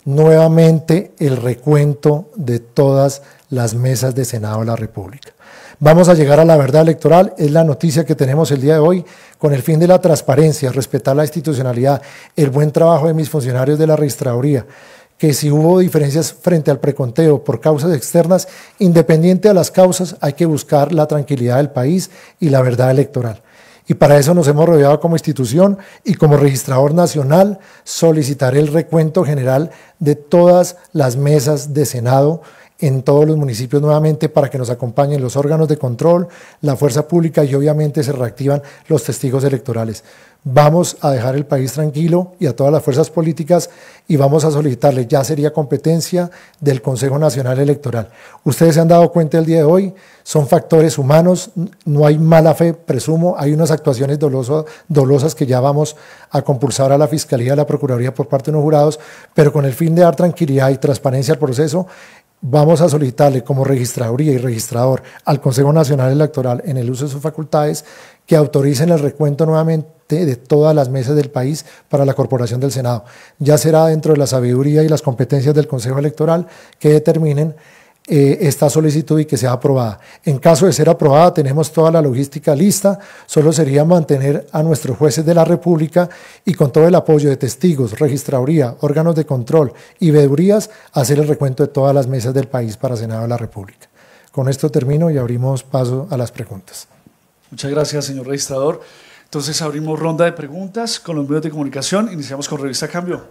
nuevamente el recuento de todas las mesas de Senado de la República. Vamos a llegar a la verdad electoral, es la noticia que tenemos el día de hoy, con el fin de la transparencia, respetar la institucionalidad, el buen trabajo de mis funcionarios de la registraduría, que si hubo diferencias frente al preconteo por causas externas, independiente de las causas, hay que buscar la tranquilidad del país y la verdad electoral. Y para eso nos hemos rodeado como institución y como registrador nacional solicitaré el recuento general de todas las mesas de Senado en todos los municipios nuevamente para que nos acompañen los órganos de control, la fuerza pública y obviamente se reactivan los testigos electorales. Vamos a dejar el país tranquilo y a todas las fuerzas políticas y vamos a solicitarle, ya sería competencia del Consejo Nacional Electoral. Ustedes se han dado cuenta el día de hoy, son factores humanos, no hay mala fe, presumo, hay unas actuaciones doloso, dolosas que ya vamos a compulsar a la Fiscalía y a la Procuraduría por parte de los jurados, pero con el fin de dar tranquilidad y transparencia al proceso, vamos a solicitarle como registraduría y registrador al Consejo Nacional Electoral en el uso de sus facultades que autoricen el recuento nuevamente de todas las mesas del país para la Corporación del Senado. Ya será dentro de la sabiduría y las competencias del Consejo Electoral que determinen eh, esta solicitud y que sea aprobada. En caso de ser aprobada, tenemos toda la logística lista, solo sería mantener a nuestros jueces de la República y con todo el apoyo de testigos, registraduría, órganos de control y veedurías, hacer el recuento de todas las mesas del país para Senado de la República. Con esto termino y abrimos paso a las preguntas. Muchas gracias, señor registrador. Entonces abrimos ronda de preguntas con los medios de comunicación. Iniciamos con Revista Cambio.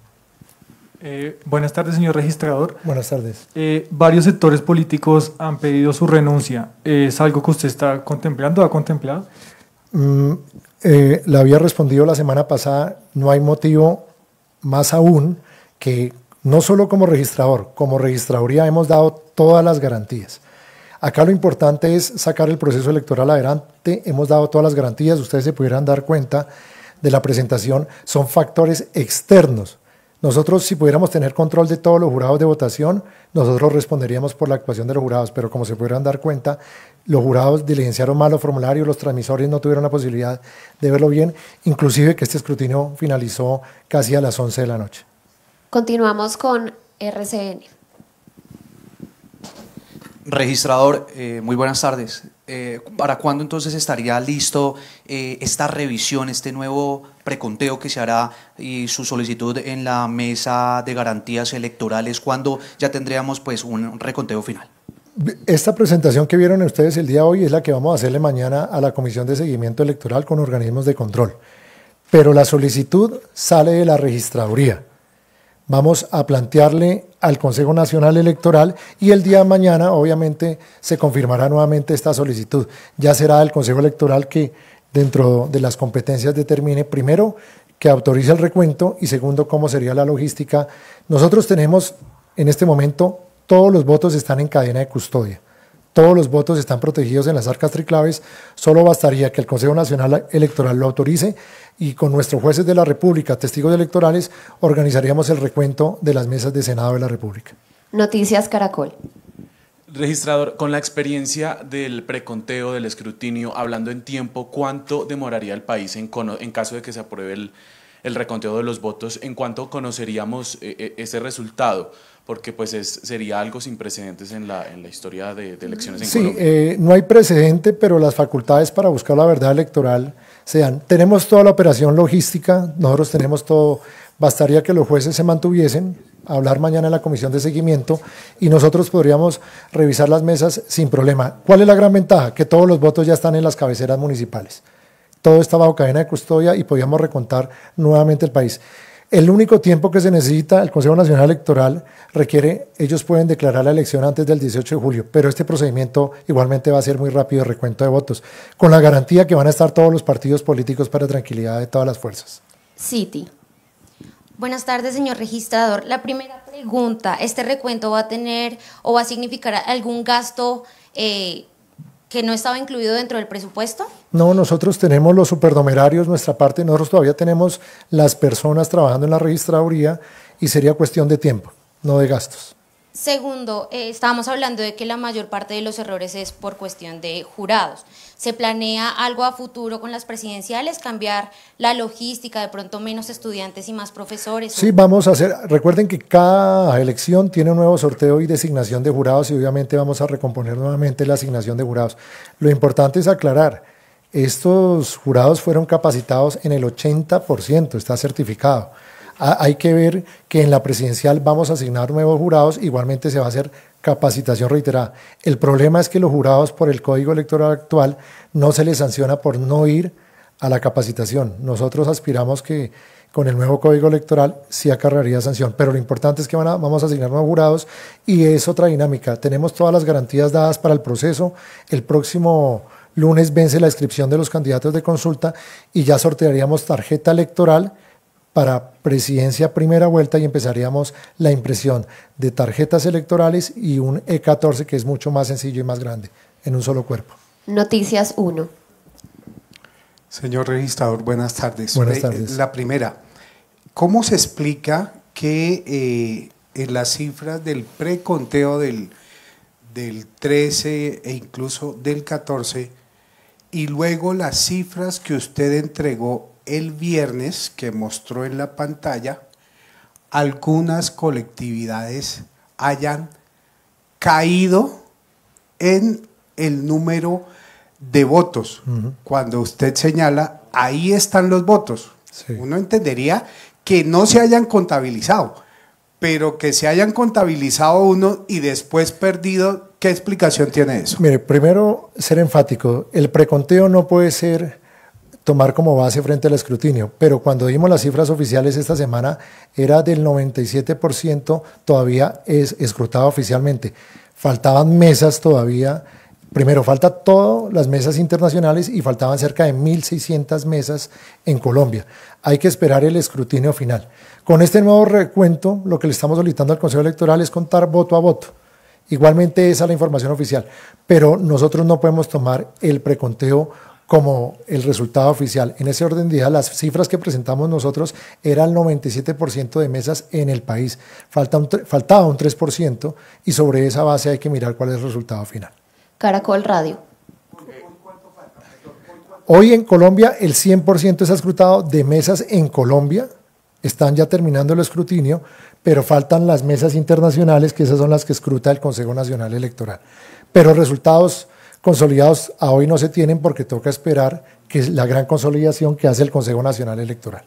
Eh, buenas tardes, señor registrador. Buenas tardes. Eh, varios sectores políticos han pedido su renuncia. ¿Es algo que usted está contemplando, ha contemplado? Mm, eh, le había respondido la semana pasada, no hay motivo más aún que no solo como registrador, como registraduría hemos dado todas las garantías. Acá lo importante es sacar el proceso electoral adelante, hemos dado todas las garantías, ustedes se pudieran dar cuenta de la presentación, son factores externos. Nosotros, si pudiéramos tener control de todos los jurados de votación, nosotros responderíamos por la actuación de los jurados, pero como se pudieran dar cuenta, los jurados diligenciaron mal los formularios, los transmisores no tuvieron la posibilidad de verlo bien, inclusive que este escrutinio finalizó casi a las once de la noche. Continuamos con R C N. Registrador, eh, muy buenas tardes. Eh, ¿Para cuándo entonces estaría listo eh, esta revisión, este nuevo preconteo que se hará y su solicitud en la mesa de garantías electorales? ¿Cuándo ya tendríamos pues un reconteo final? Esta presentación que vieron ustedes el día de hoy es la que vamos a hacerle mañana a la Comisión de Seguimiento Electoral con organismos de control. Pero la solicitud sale de la registraduría. Vamos a plantearle al Consejo Nacional Electoral y el día de mañana obviamente se confirmará nuevamente esta solicitud. Ya será el Consejo Electoral que dentro de las competencias determine primero que autorice el recuento y segundo cómo sería la logística. Nosotros tenemos en este momento todos los votos están en cadena de custodia. Todos los votos están protegidos en las arcas triclaves, solo bastaría que el Consejo Nacional Electoral lo autorice y con nuestros jueces de la República, testigos electorales, organizaríamos el recuento de las mesas de Senado de la República. Noticias Caracol. Registrador, con la experiencia del preconteo, del escrutinio, hablando en tiempo, ¿cuánto demoraría el país en, en caso de que se apruebe el, el reconteo de los votos? ¿En cuánto conoceríamos eh, ese resultado? Porque pues es, sería algo sin precedentes en la, en la historia de, de elecciones en sí, Colombia. Sí, eh, no hay precedente, pero las facultades para buscar la verdad electoral se dan. Tenemos toda la operación logística, nosotros tenemos todo, bastaría que los jueces se mantuviesen, hablar mañana en la comisión de seguimiento y nosotros podríamos revisar las mesas sin problema. ¿Cuál es la gran ventaja? Que todos los votos ya están en las cabeceras municipales. Todo está bajo cadena de custodia y podíamos recontar nuevamente el país. El único tiempo que se necesita, el Consejo Nacional Electoral requiere, ellos pueden declarar la elección antes del dieciocho de julio, pero este procedimiento igualmente va a ser muy rápido de recuento de votos, con la garantía que van a estar todos los partidos políticos para tranquilidad de todas las fuerzas. City. Buenas tardes, señor registrador. La primera pregunta, ¿este recuento va a tener o va a significar algún gasto eh, que no estaba incluido dentro del presupuesto? No, nosotros tenemos los supernumerarios, nuestra parte, nosotros todavía tenemos las personas trabajando en la registraduría y sería cuestión de tiempo, no de gastos. Segundo, eh, estábamos hablando de que la mayor parte de los errores es por cuestión de jurados. ¿Se planea algo a futuro con las presidenciales, cambiar la logística, de pronto menos estudiantes y más profesores? Sí, vamos a hacer, recuerden que cada elección tiene un nuevo sorteo y designación de jurados y obviamente vamos a recomponer nuevamente la asignación de jurados. Lo importante es aclarar, estos jurados fueron capacitados en el ochenta por ciento, está certificado. Hay que ver que en la presidencial vamos a asignar nuevos jurados, igualmente se va a hacer capacitación reiterada. El problema es que los jurados por el Código Electoral actual no se les sanciona por no ir a la capacitación. Nosotros aspiramos que con el nuevo Código Electoral sí acarrearía sanción, pero lo importante es que van a, vamos a asignar nuevos jurados y es otra dinámica. Tenemos todas las garantías dadas para el proceso. El próximo lunes vence la inscripción de los candidatos de consulta y ya sortearíamos tarjeta electoral para presidencia primera vuelta y empezaríamos la impresión de tarjetas electorales y un E catorce que es mucho más sencillo y más grande en un solo cuerpo. Noticias uno. Señor registrador, buenas tardes. Buenas tardes. La primera, ¿cómo se explica que eh, en las cifras del preconteo del, del trece e incluso del catorce y luego las cifras que usted entregó el viernes, que mostró en la pantalla, algunas colectividades hayan caído en el número de votos? Uh-huh. Cuando usted señala, ahí están los votos. Sí. Uno entendería que no se hayan contabilizado, pero que se hayan contabilizado uno y después perdido, ¿qué explicación tiene eso? Mire, primero ser enfático, el preconteo no puede ser tomar como base frente al escrutinio, pero cuando dimos las cifras oficiales esta semana era del noventa y siete por ciento todavía es escrutado oficialmente. Faltaban mesas todavía, primero falta todas las mesas internacionales y faltaban cerca de mil seiscientas mesas en Colombia. Hay que esperar el escrutinio final. Con este nuevo recuento, lo que le estamos solicitando al Consejo Electoral es contar voto a voto. Igualmente esa es la información oficial, pero nosotros no podemos tomar el preconteo como el resultado oficial. En ese orden de ideas, las cifras que presentamos nosotros eran el noventa y siete por ciento de mesas en el país. Falta un, faltaba un tres por ciento y sobre esa base hay que mirar cuál es el resultado final. Caracol Radio. Hoy en Colombia el cien por ciento es escrutado de mesas en Colombia, están ya terminando el escrutinio, pero faltan las mesas internacionales, que esas son las que escruta el Consejo Nacional Electoral. Pero resultados consolidados a hoy no se tienen porque toca esperar que es la gran consolidación que hace el Consejo Nacional Electoral.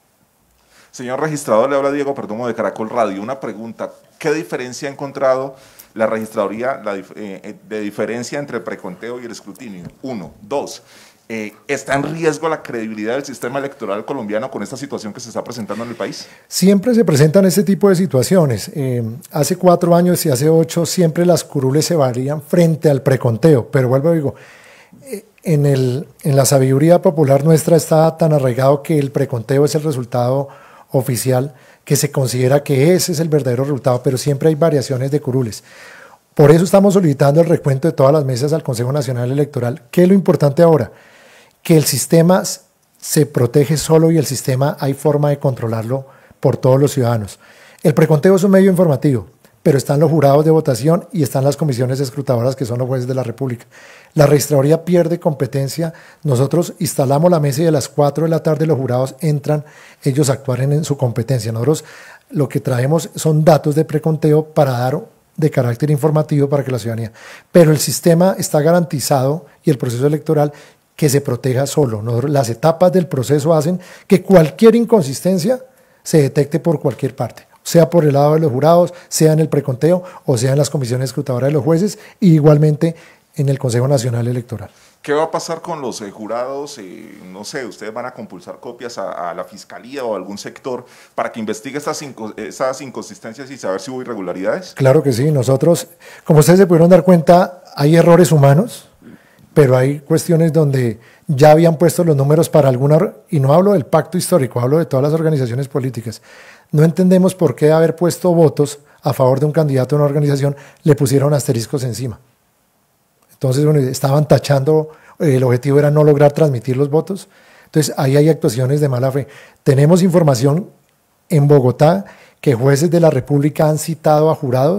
Señor registrador, le habla Diego Perdomo de Caracol Radio. Una pregunta, ¿qué diferencia ha encontrado la registraduría la, eh, de diferencia entre el preconteo y el escrutinio? Uno. Dos, eh, ¿está en riesgo la credibilidad del sistema electoral colombiano con esta situación que se está presentando en el país? Siempre se presentan este tipo de situaciones. Eh, hace cuatro años y hace ocho siempre las curules se varían frente al preconteo, pero vuelvo a digo, eh, en, el, en la sabiduría popular nuestra está tan arraigado que el preconteo es el resultado oficial, que se considera que ese es el verdadero resultado, pero siempre hay variaciones de curules. Por eso estamos solicitando el recuento de todas las mesas al Consejo Nacional Electoral. ¿Qué es lo importante ahora? Que el sistema se protege solo y el sistema hay forma de controlarlo por todos los ciudadanos. El preconteo es un medio informativo, pero están los jurados de votación y están las comisiones escrutadoras que son los jueces de la República. La registraduría pierde competencia, nosotros instalamos la mesa y a las cuatro de la tarde los jurados entran, ellos actúan en su competencia. Nosotros lo que traemos son datos de preconteo para dar de carácter informativo para que la ciudadanía, pero el sistema está garantizado y el proceso electoral que se proteja solo. Nosotros, las etapas del proceso hacen que cualquier inconsistencia se detecte por cualquier parte, sea por el lado de los jurados, sea en el preconteo o sea en las comisiones escrutadoras de los jueces y igualmente en el Consejo Nacional Electoral. ¿Qué va a pasar con los eh, jurados? Eh, no sé, ¿ustedes van a compulsar copias a, a la Fiscalía o a algún sector para que investigue estas, inco esas inconsistencias y saber si hubo irregularidades? Claro que sí, nosotros, como ustedes se pudieron dar cuenta, hay errores humanos, pero hay cuestiones donde ya habían puesto los números para alguna, y no hablo del pacto histórico, hablo de todas las organizaciones políticas. No entendemos por qué haber puesto votos a favor de un candidato a una organización, le pusieron asteriscos encima. Entonces, bueno, estaban tachando, el objetivo era no lograr transmitir los votos. Entonces, ahí hay actuaciones de mala fe. Tenemos información en Bogotá que jueces de la República han citado a jurados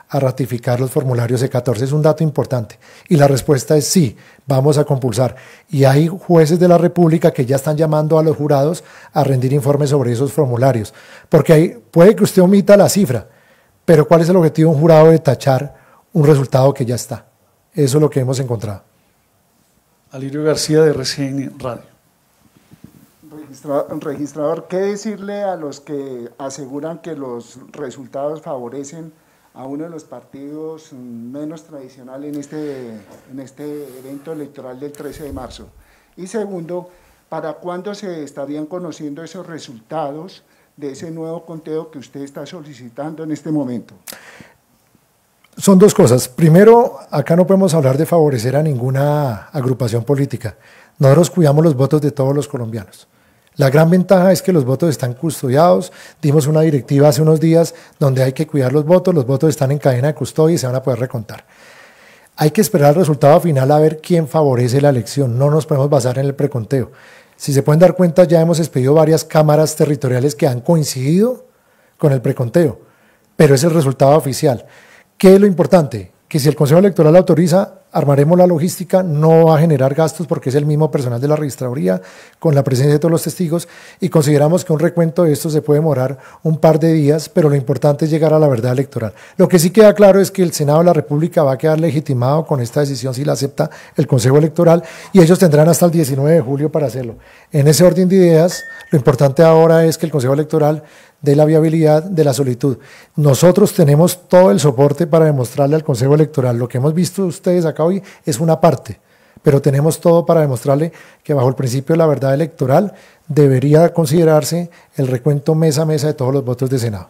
a ratificar los formularios C catorce. Es un dato importante. Y la respuesta es sí, vamos a compulsar. Y hay jueces de la República que ya están llamando a los jurados a rendir informes sobre esos formularios. Porque hay, puede que usted omita la cifra, pero ¿cuál es el objetivo de un jurado de tachar un resultado que ya está? Eso es lo que hemos encontrado. Alirio García, de R C N Radio. Registrador, registrador, ¿qué decirle a los que aseguran que los resultados favorecen a uno de los partidos menos tradicionales en este, en este evento electoral del trece de marzo? Y segundo, ¿para cuándo se estarían conociendo esos resultados de ese nuevo conteo que usted está solicitando en este momento? Son dos cosas. Primero, acá no podemos hablar de favorecer a ninguna agrupación política. Nosotros cuidamos los votos de todos los colombianos. La gran ventaja es que los votos están custodiados. Dimos una directiva hace unos días donde hay que cuidar los votos. Los votos están en cadena de custodia y se van a poder recontar. Hay que esperar el resultado final a ver quién favorece la elección. No nos podemos basar en el preconteo. Si se pueden dar cuenta, ya hemos expedido varias cámaras territoriales que han coincidido con el preconteo, pero es el resultado oficial. ¿Qué es lo importante? Que si el Consejo Electoral autoriza, armaremos la logística, no va a generar gastos porque es el mismo personal de la registraduría con la presencia de todos los testigos y consideramos que un recuento de esto se puede demorar un par de días, pero lo importante es llegar a la verdad electoral. Lo que sí queda claro es que el Senado de la República va a quedar legitimado con esta decisión si la acepta el Consejo Electoral y ellos tendrán hasta el diecinueve de julio para hacerlo. En ese orden de ideas, lo importante ahora es que el Consejo Electoral de la viabilidad de la solicitud. Nosotros tenemos todo el soporte para demostrarle al Consejo Electoral. Lo que hemos visto ustedes acá hoy es una parte, pero tenemos todo para demostrarle que bajo el principio de la verdad electoral debería considerarse el recuento mesa a mesa de todos los votos de Senado.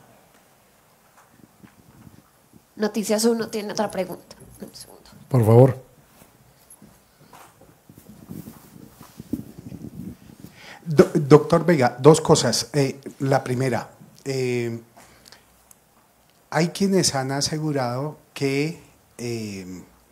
Noticias uno tiene otra pregunta. Un segundo. Por favor. Do, doctor Vega, dos cosas. Eh, la primera, eh, hay quienes han asegurado que eh,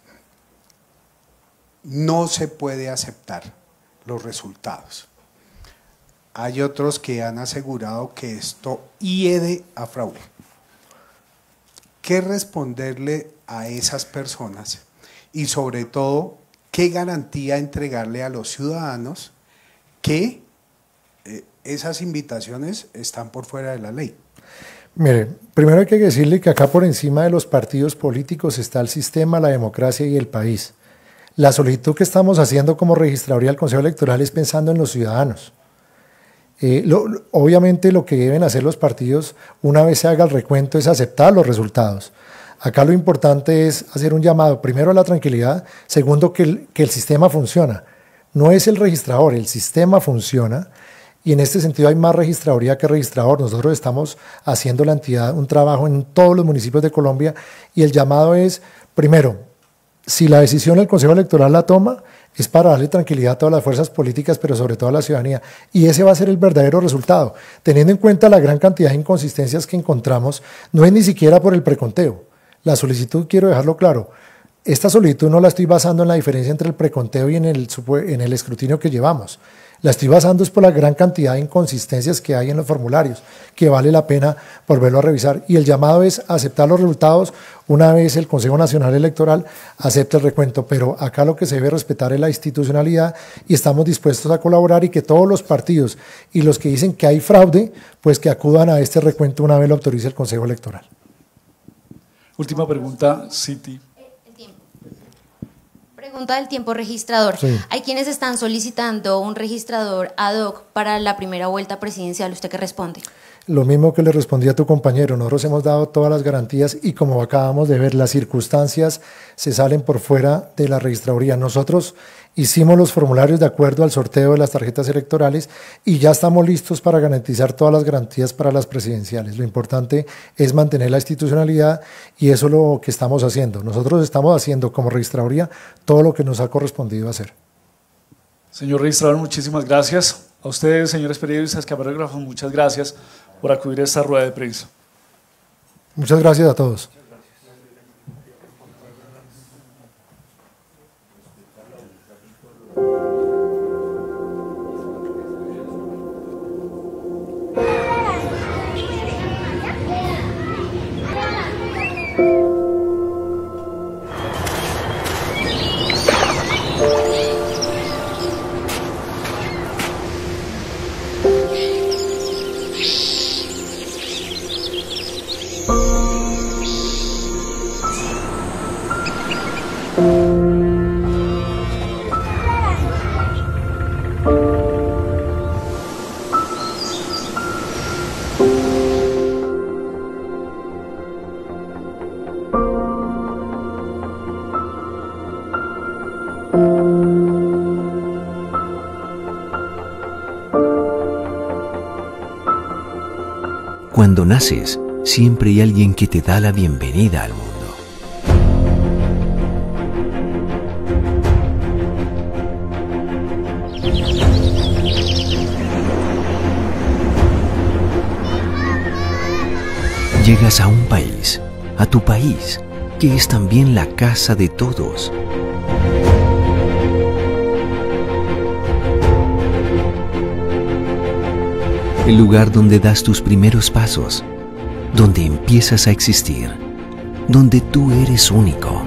no se puede aceptar los resultados. Hay otros que han asegurado que esto hiede a fraude. ¿Qué responderle a esas personas? Y sobre todo, ¿qué garantía entregarle a los ciudadanos que eh, esas invitaciones están por fuera de la ley? Mire, primero hay que decirle que acá por encima de los partidos políticos está el sistema, la democracia y el país. La solicitud que estamos haciendo como registraduría del Consejo Electoral es pensando en los ciudadanos. Eh, lo, obviamente lo que deben hacer los partidos una vez se haga el recuento es aceptar los resultados. Acá lo importante es hacer un llamado, primero a la tranquilidad, segundo que el, que el sistema funciona. No es el registrador, el sistema funciona y en este sentido hay más registraduría que registrador. Nosotros estamos haciendo la entidad un trabajo en todos los municipios de Colombia y el llamado es, primero, si la decisión el Consejo Electoral la toma, es para darle tranquilidad a todas las fuerzas políticas, pero sobre todo a la ciudadanía. Y ese va a ser el verdadero resultado. Teniendo en cuenta la gran cantidad de inconsistencias que encontramos, no es ni siquiera por el preconteo. La solicitud, quiero dejarlo claro, esta solicitud no la estoy basando en la diferencia entre el preconteo y en el, en el escrutinio que llevamos. La estoy basando es por la gran cantidad de inconsistencias que hay en los formularios, que vale la pena volverlo a revisar. Y el llamado es aceptar los resultados una vez el Consejo Nacional Electoral acepte el recuento. Pero acá lo que se debe respetar es la institucionalidad y estamos dispuestos a colaborar y que todos los partidos y los que dicen que hay fraude, pues que acudan a este recuento una vez lo autorice el Consejo Electoral. Última pregunta, Citi. Pregunta del tiempo, registrador. Sí. Hay quienes están solicitando un registrador ad hoc para la primera vuelta presidencial. ¿Usted qué responde? Lo mismo que le respondí a tu compañero, nosotros hemos dado todas las garantías y como acabamos de ver, las circunstancias se salen por fuera de la registraduría. Nosotros hicimos los formularios de acuerdo al sorteo de las tarjetas electorales y ya estamos listos para garantizar todas las garantías para las presidenciales. Lo importante es mantener la institucionalidad y eso es lo que estamos haciendo. Nosotros estamos haciendo como registraduría todo lo que nos ha correspondido hacer. Señor registrador, muchísimas gracias. A ustedes, señores periodistas, camarógrafos, muchas gracias por acudir a esta rueda de prensa. Muchas gracias a todos. Cuando naces, siempre hay alguien que te da la bienvenida al mundo. Llegas a un país, a tu país, que es también la casa de todos. El lugar donde das tus primeros pasos, donde empiezas a existir, donde tú eres único.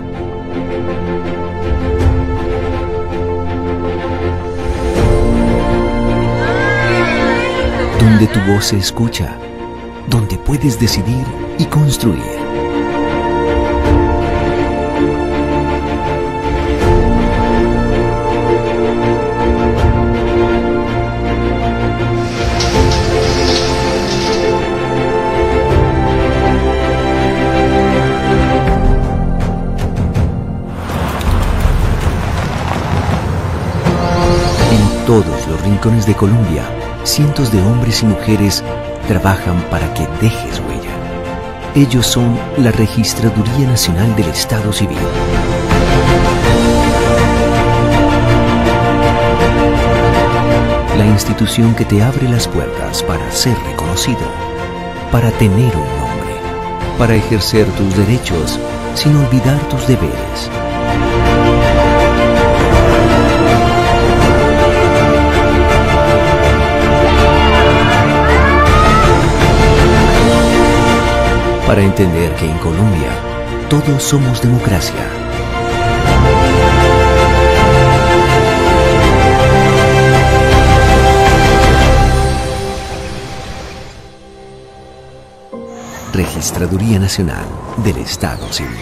Donde tu voz se escucha, donde puedes decidir y construir. En todos los rincones de Colombia, cientos de hombres y mujeres trabajan para que dejes huella. Ellos son la Registraduría Nacional del Estado Civil. La institución que te abre las puertas para ser reconocido, para tener un nombre, para ejercer tus derechos sin olvidar tus deberes. Para entender que en Colombia todos somos democracia. Registraduría Nacional del Estado Civil.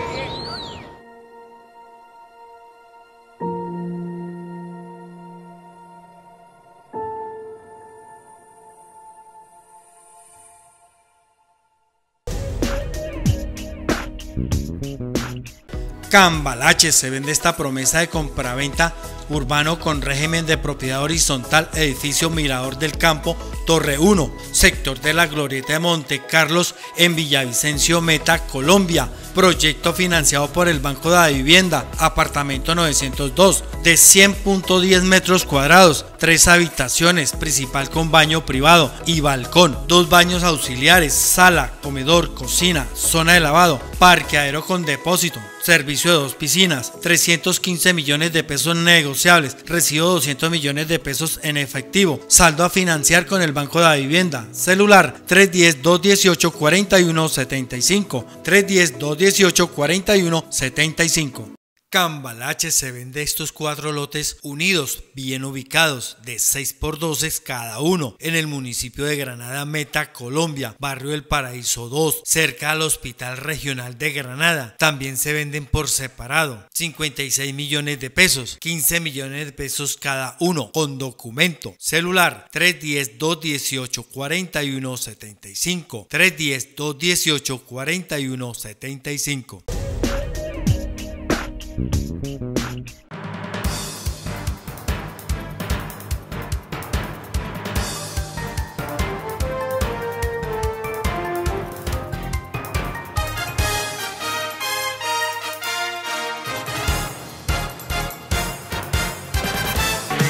Cambalache se vende esta promesa de compraventa urbano con régimen de propiedad horizontal, edificio Mirador del Campo, Torre uno, sector de la Glorieta de Monte Carlos en Villavicencio, Meta, Colombia. Proyecto financiado por el Banco de la Vivienda, apartamento novecientos dos, de cien punto diez metros cuadrados, tres habitaciones, principal con baño privado y balcón, dos baños auxiliares, sala, comedor, cocina, zona de lavado, parqueadero con depósito, servicio de dos piscinas, trescientos quince millones de pesos negociables, recibo doscientos millones de pesos en efectivo, saldo a financiar con el Banco de la Vivienda, celular tres uno cero, dos uno ocho, cuatro uno siete cinco, tres uno cero, dos uno ocho, cuatro uno siete cinco. Cambalache se vende estos cuatro lotes unidos, bien ubicados, de seis por doce cada uno, en el municipio de Granada, Meta, Colombia, barrio El Paraíso dos, cerca al Hospital Regional de Granada. También se venden por separado, cincuenta y seis millones de pesos, quince millones de pesos cada uno, con documento, celular tres uno cero, dos uno ocho, cuatro uno siete cinco, tres uno cero, dos uno ocho, cuatro uno siete cinco.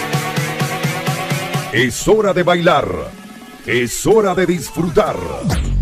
Es hora de bailar, es hora de disfrutar.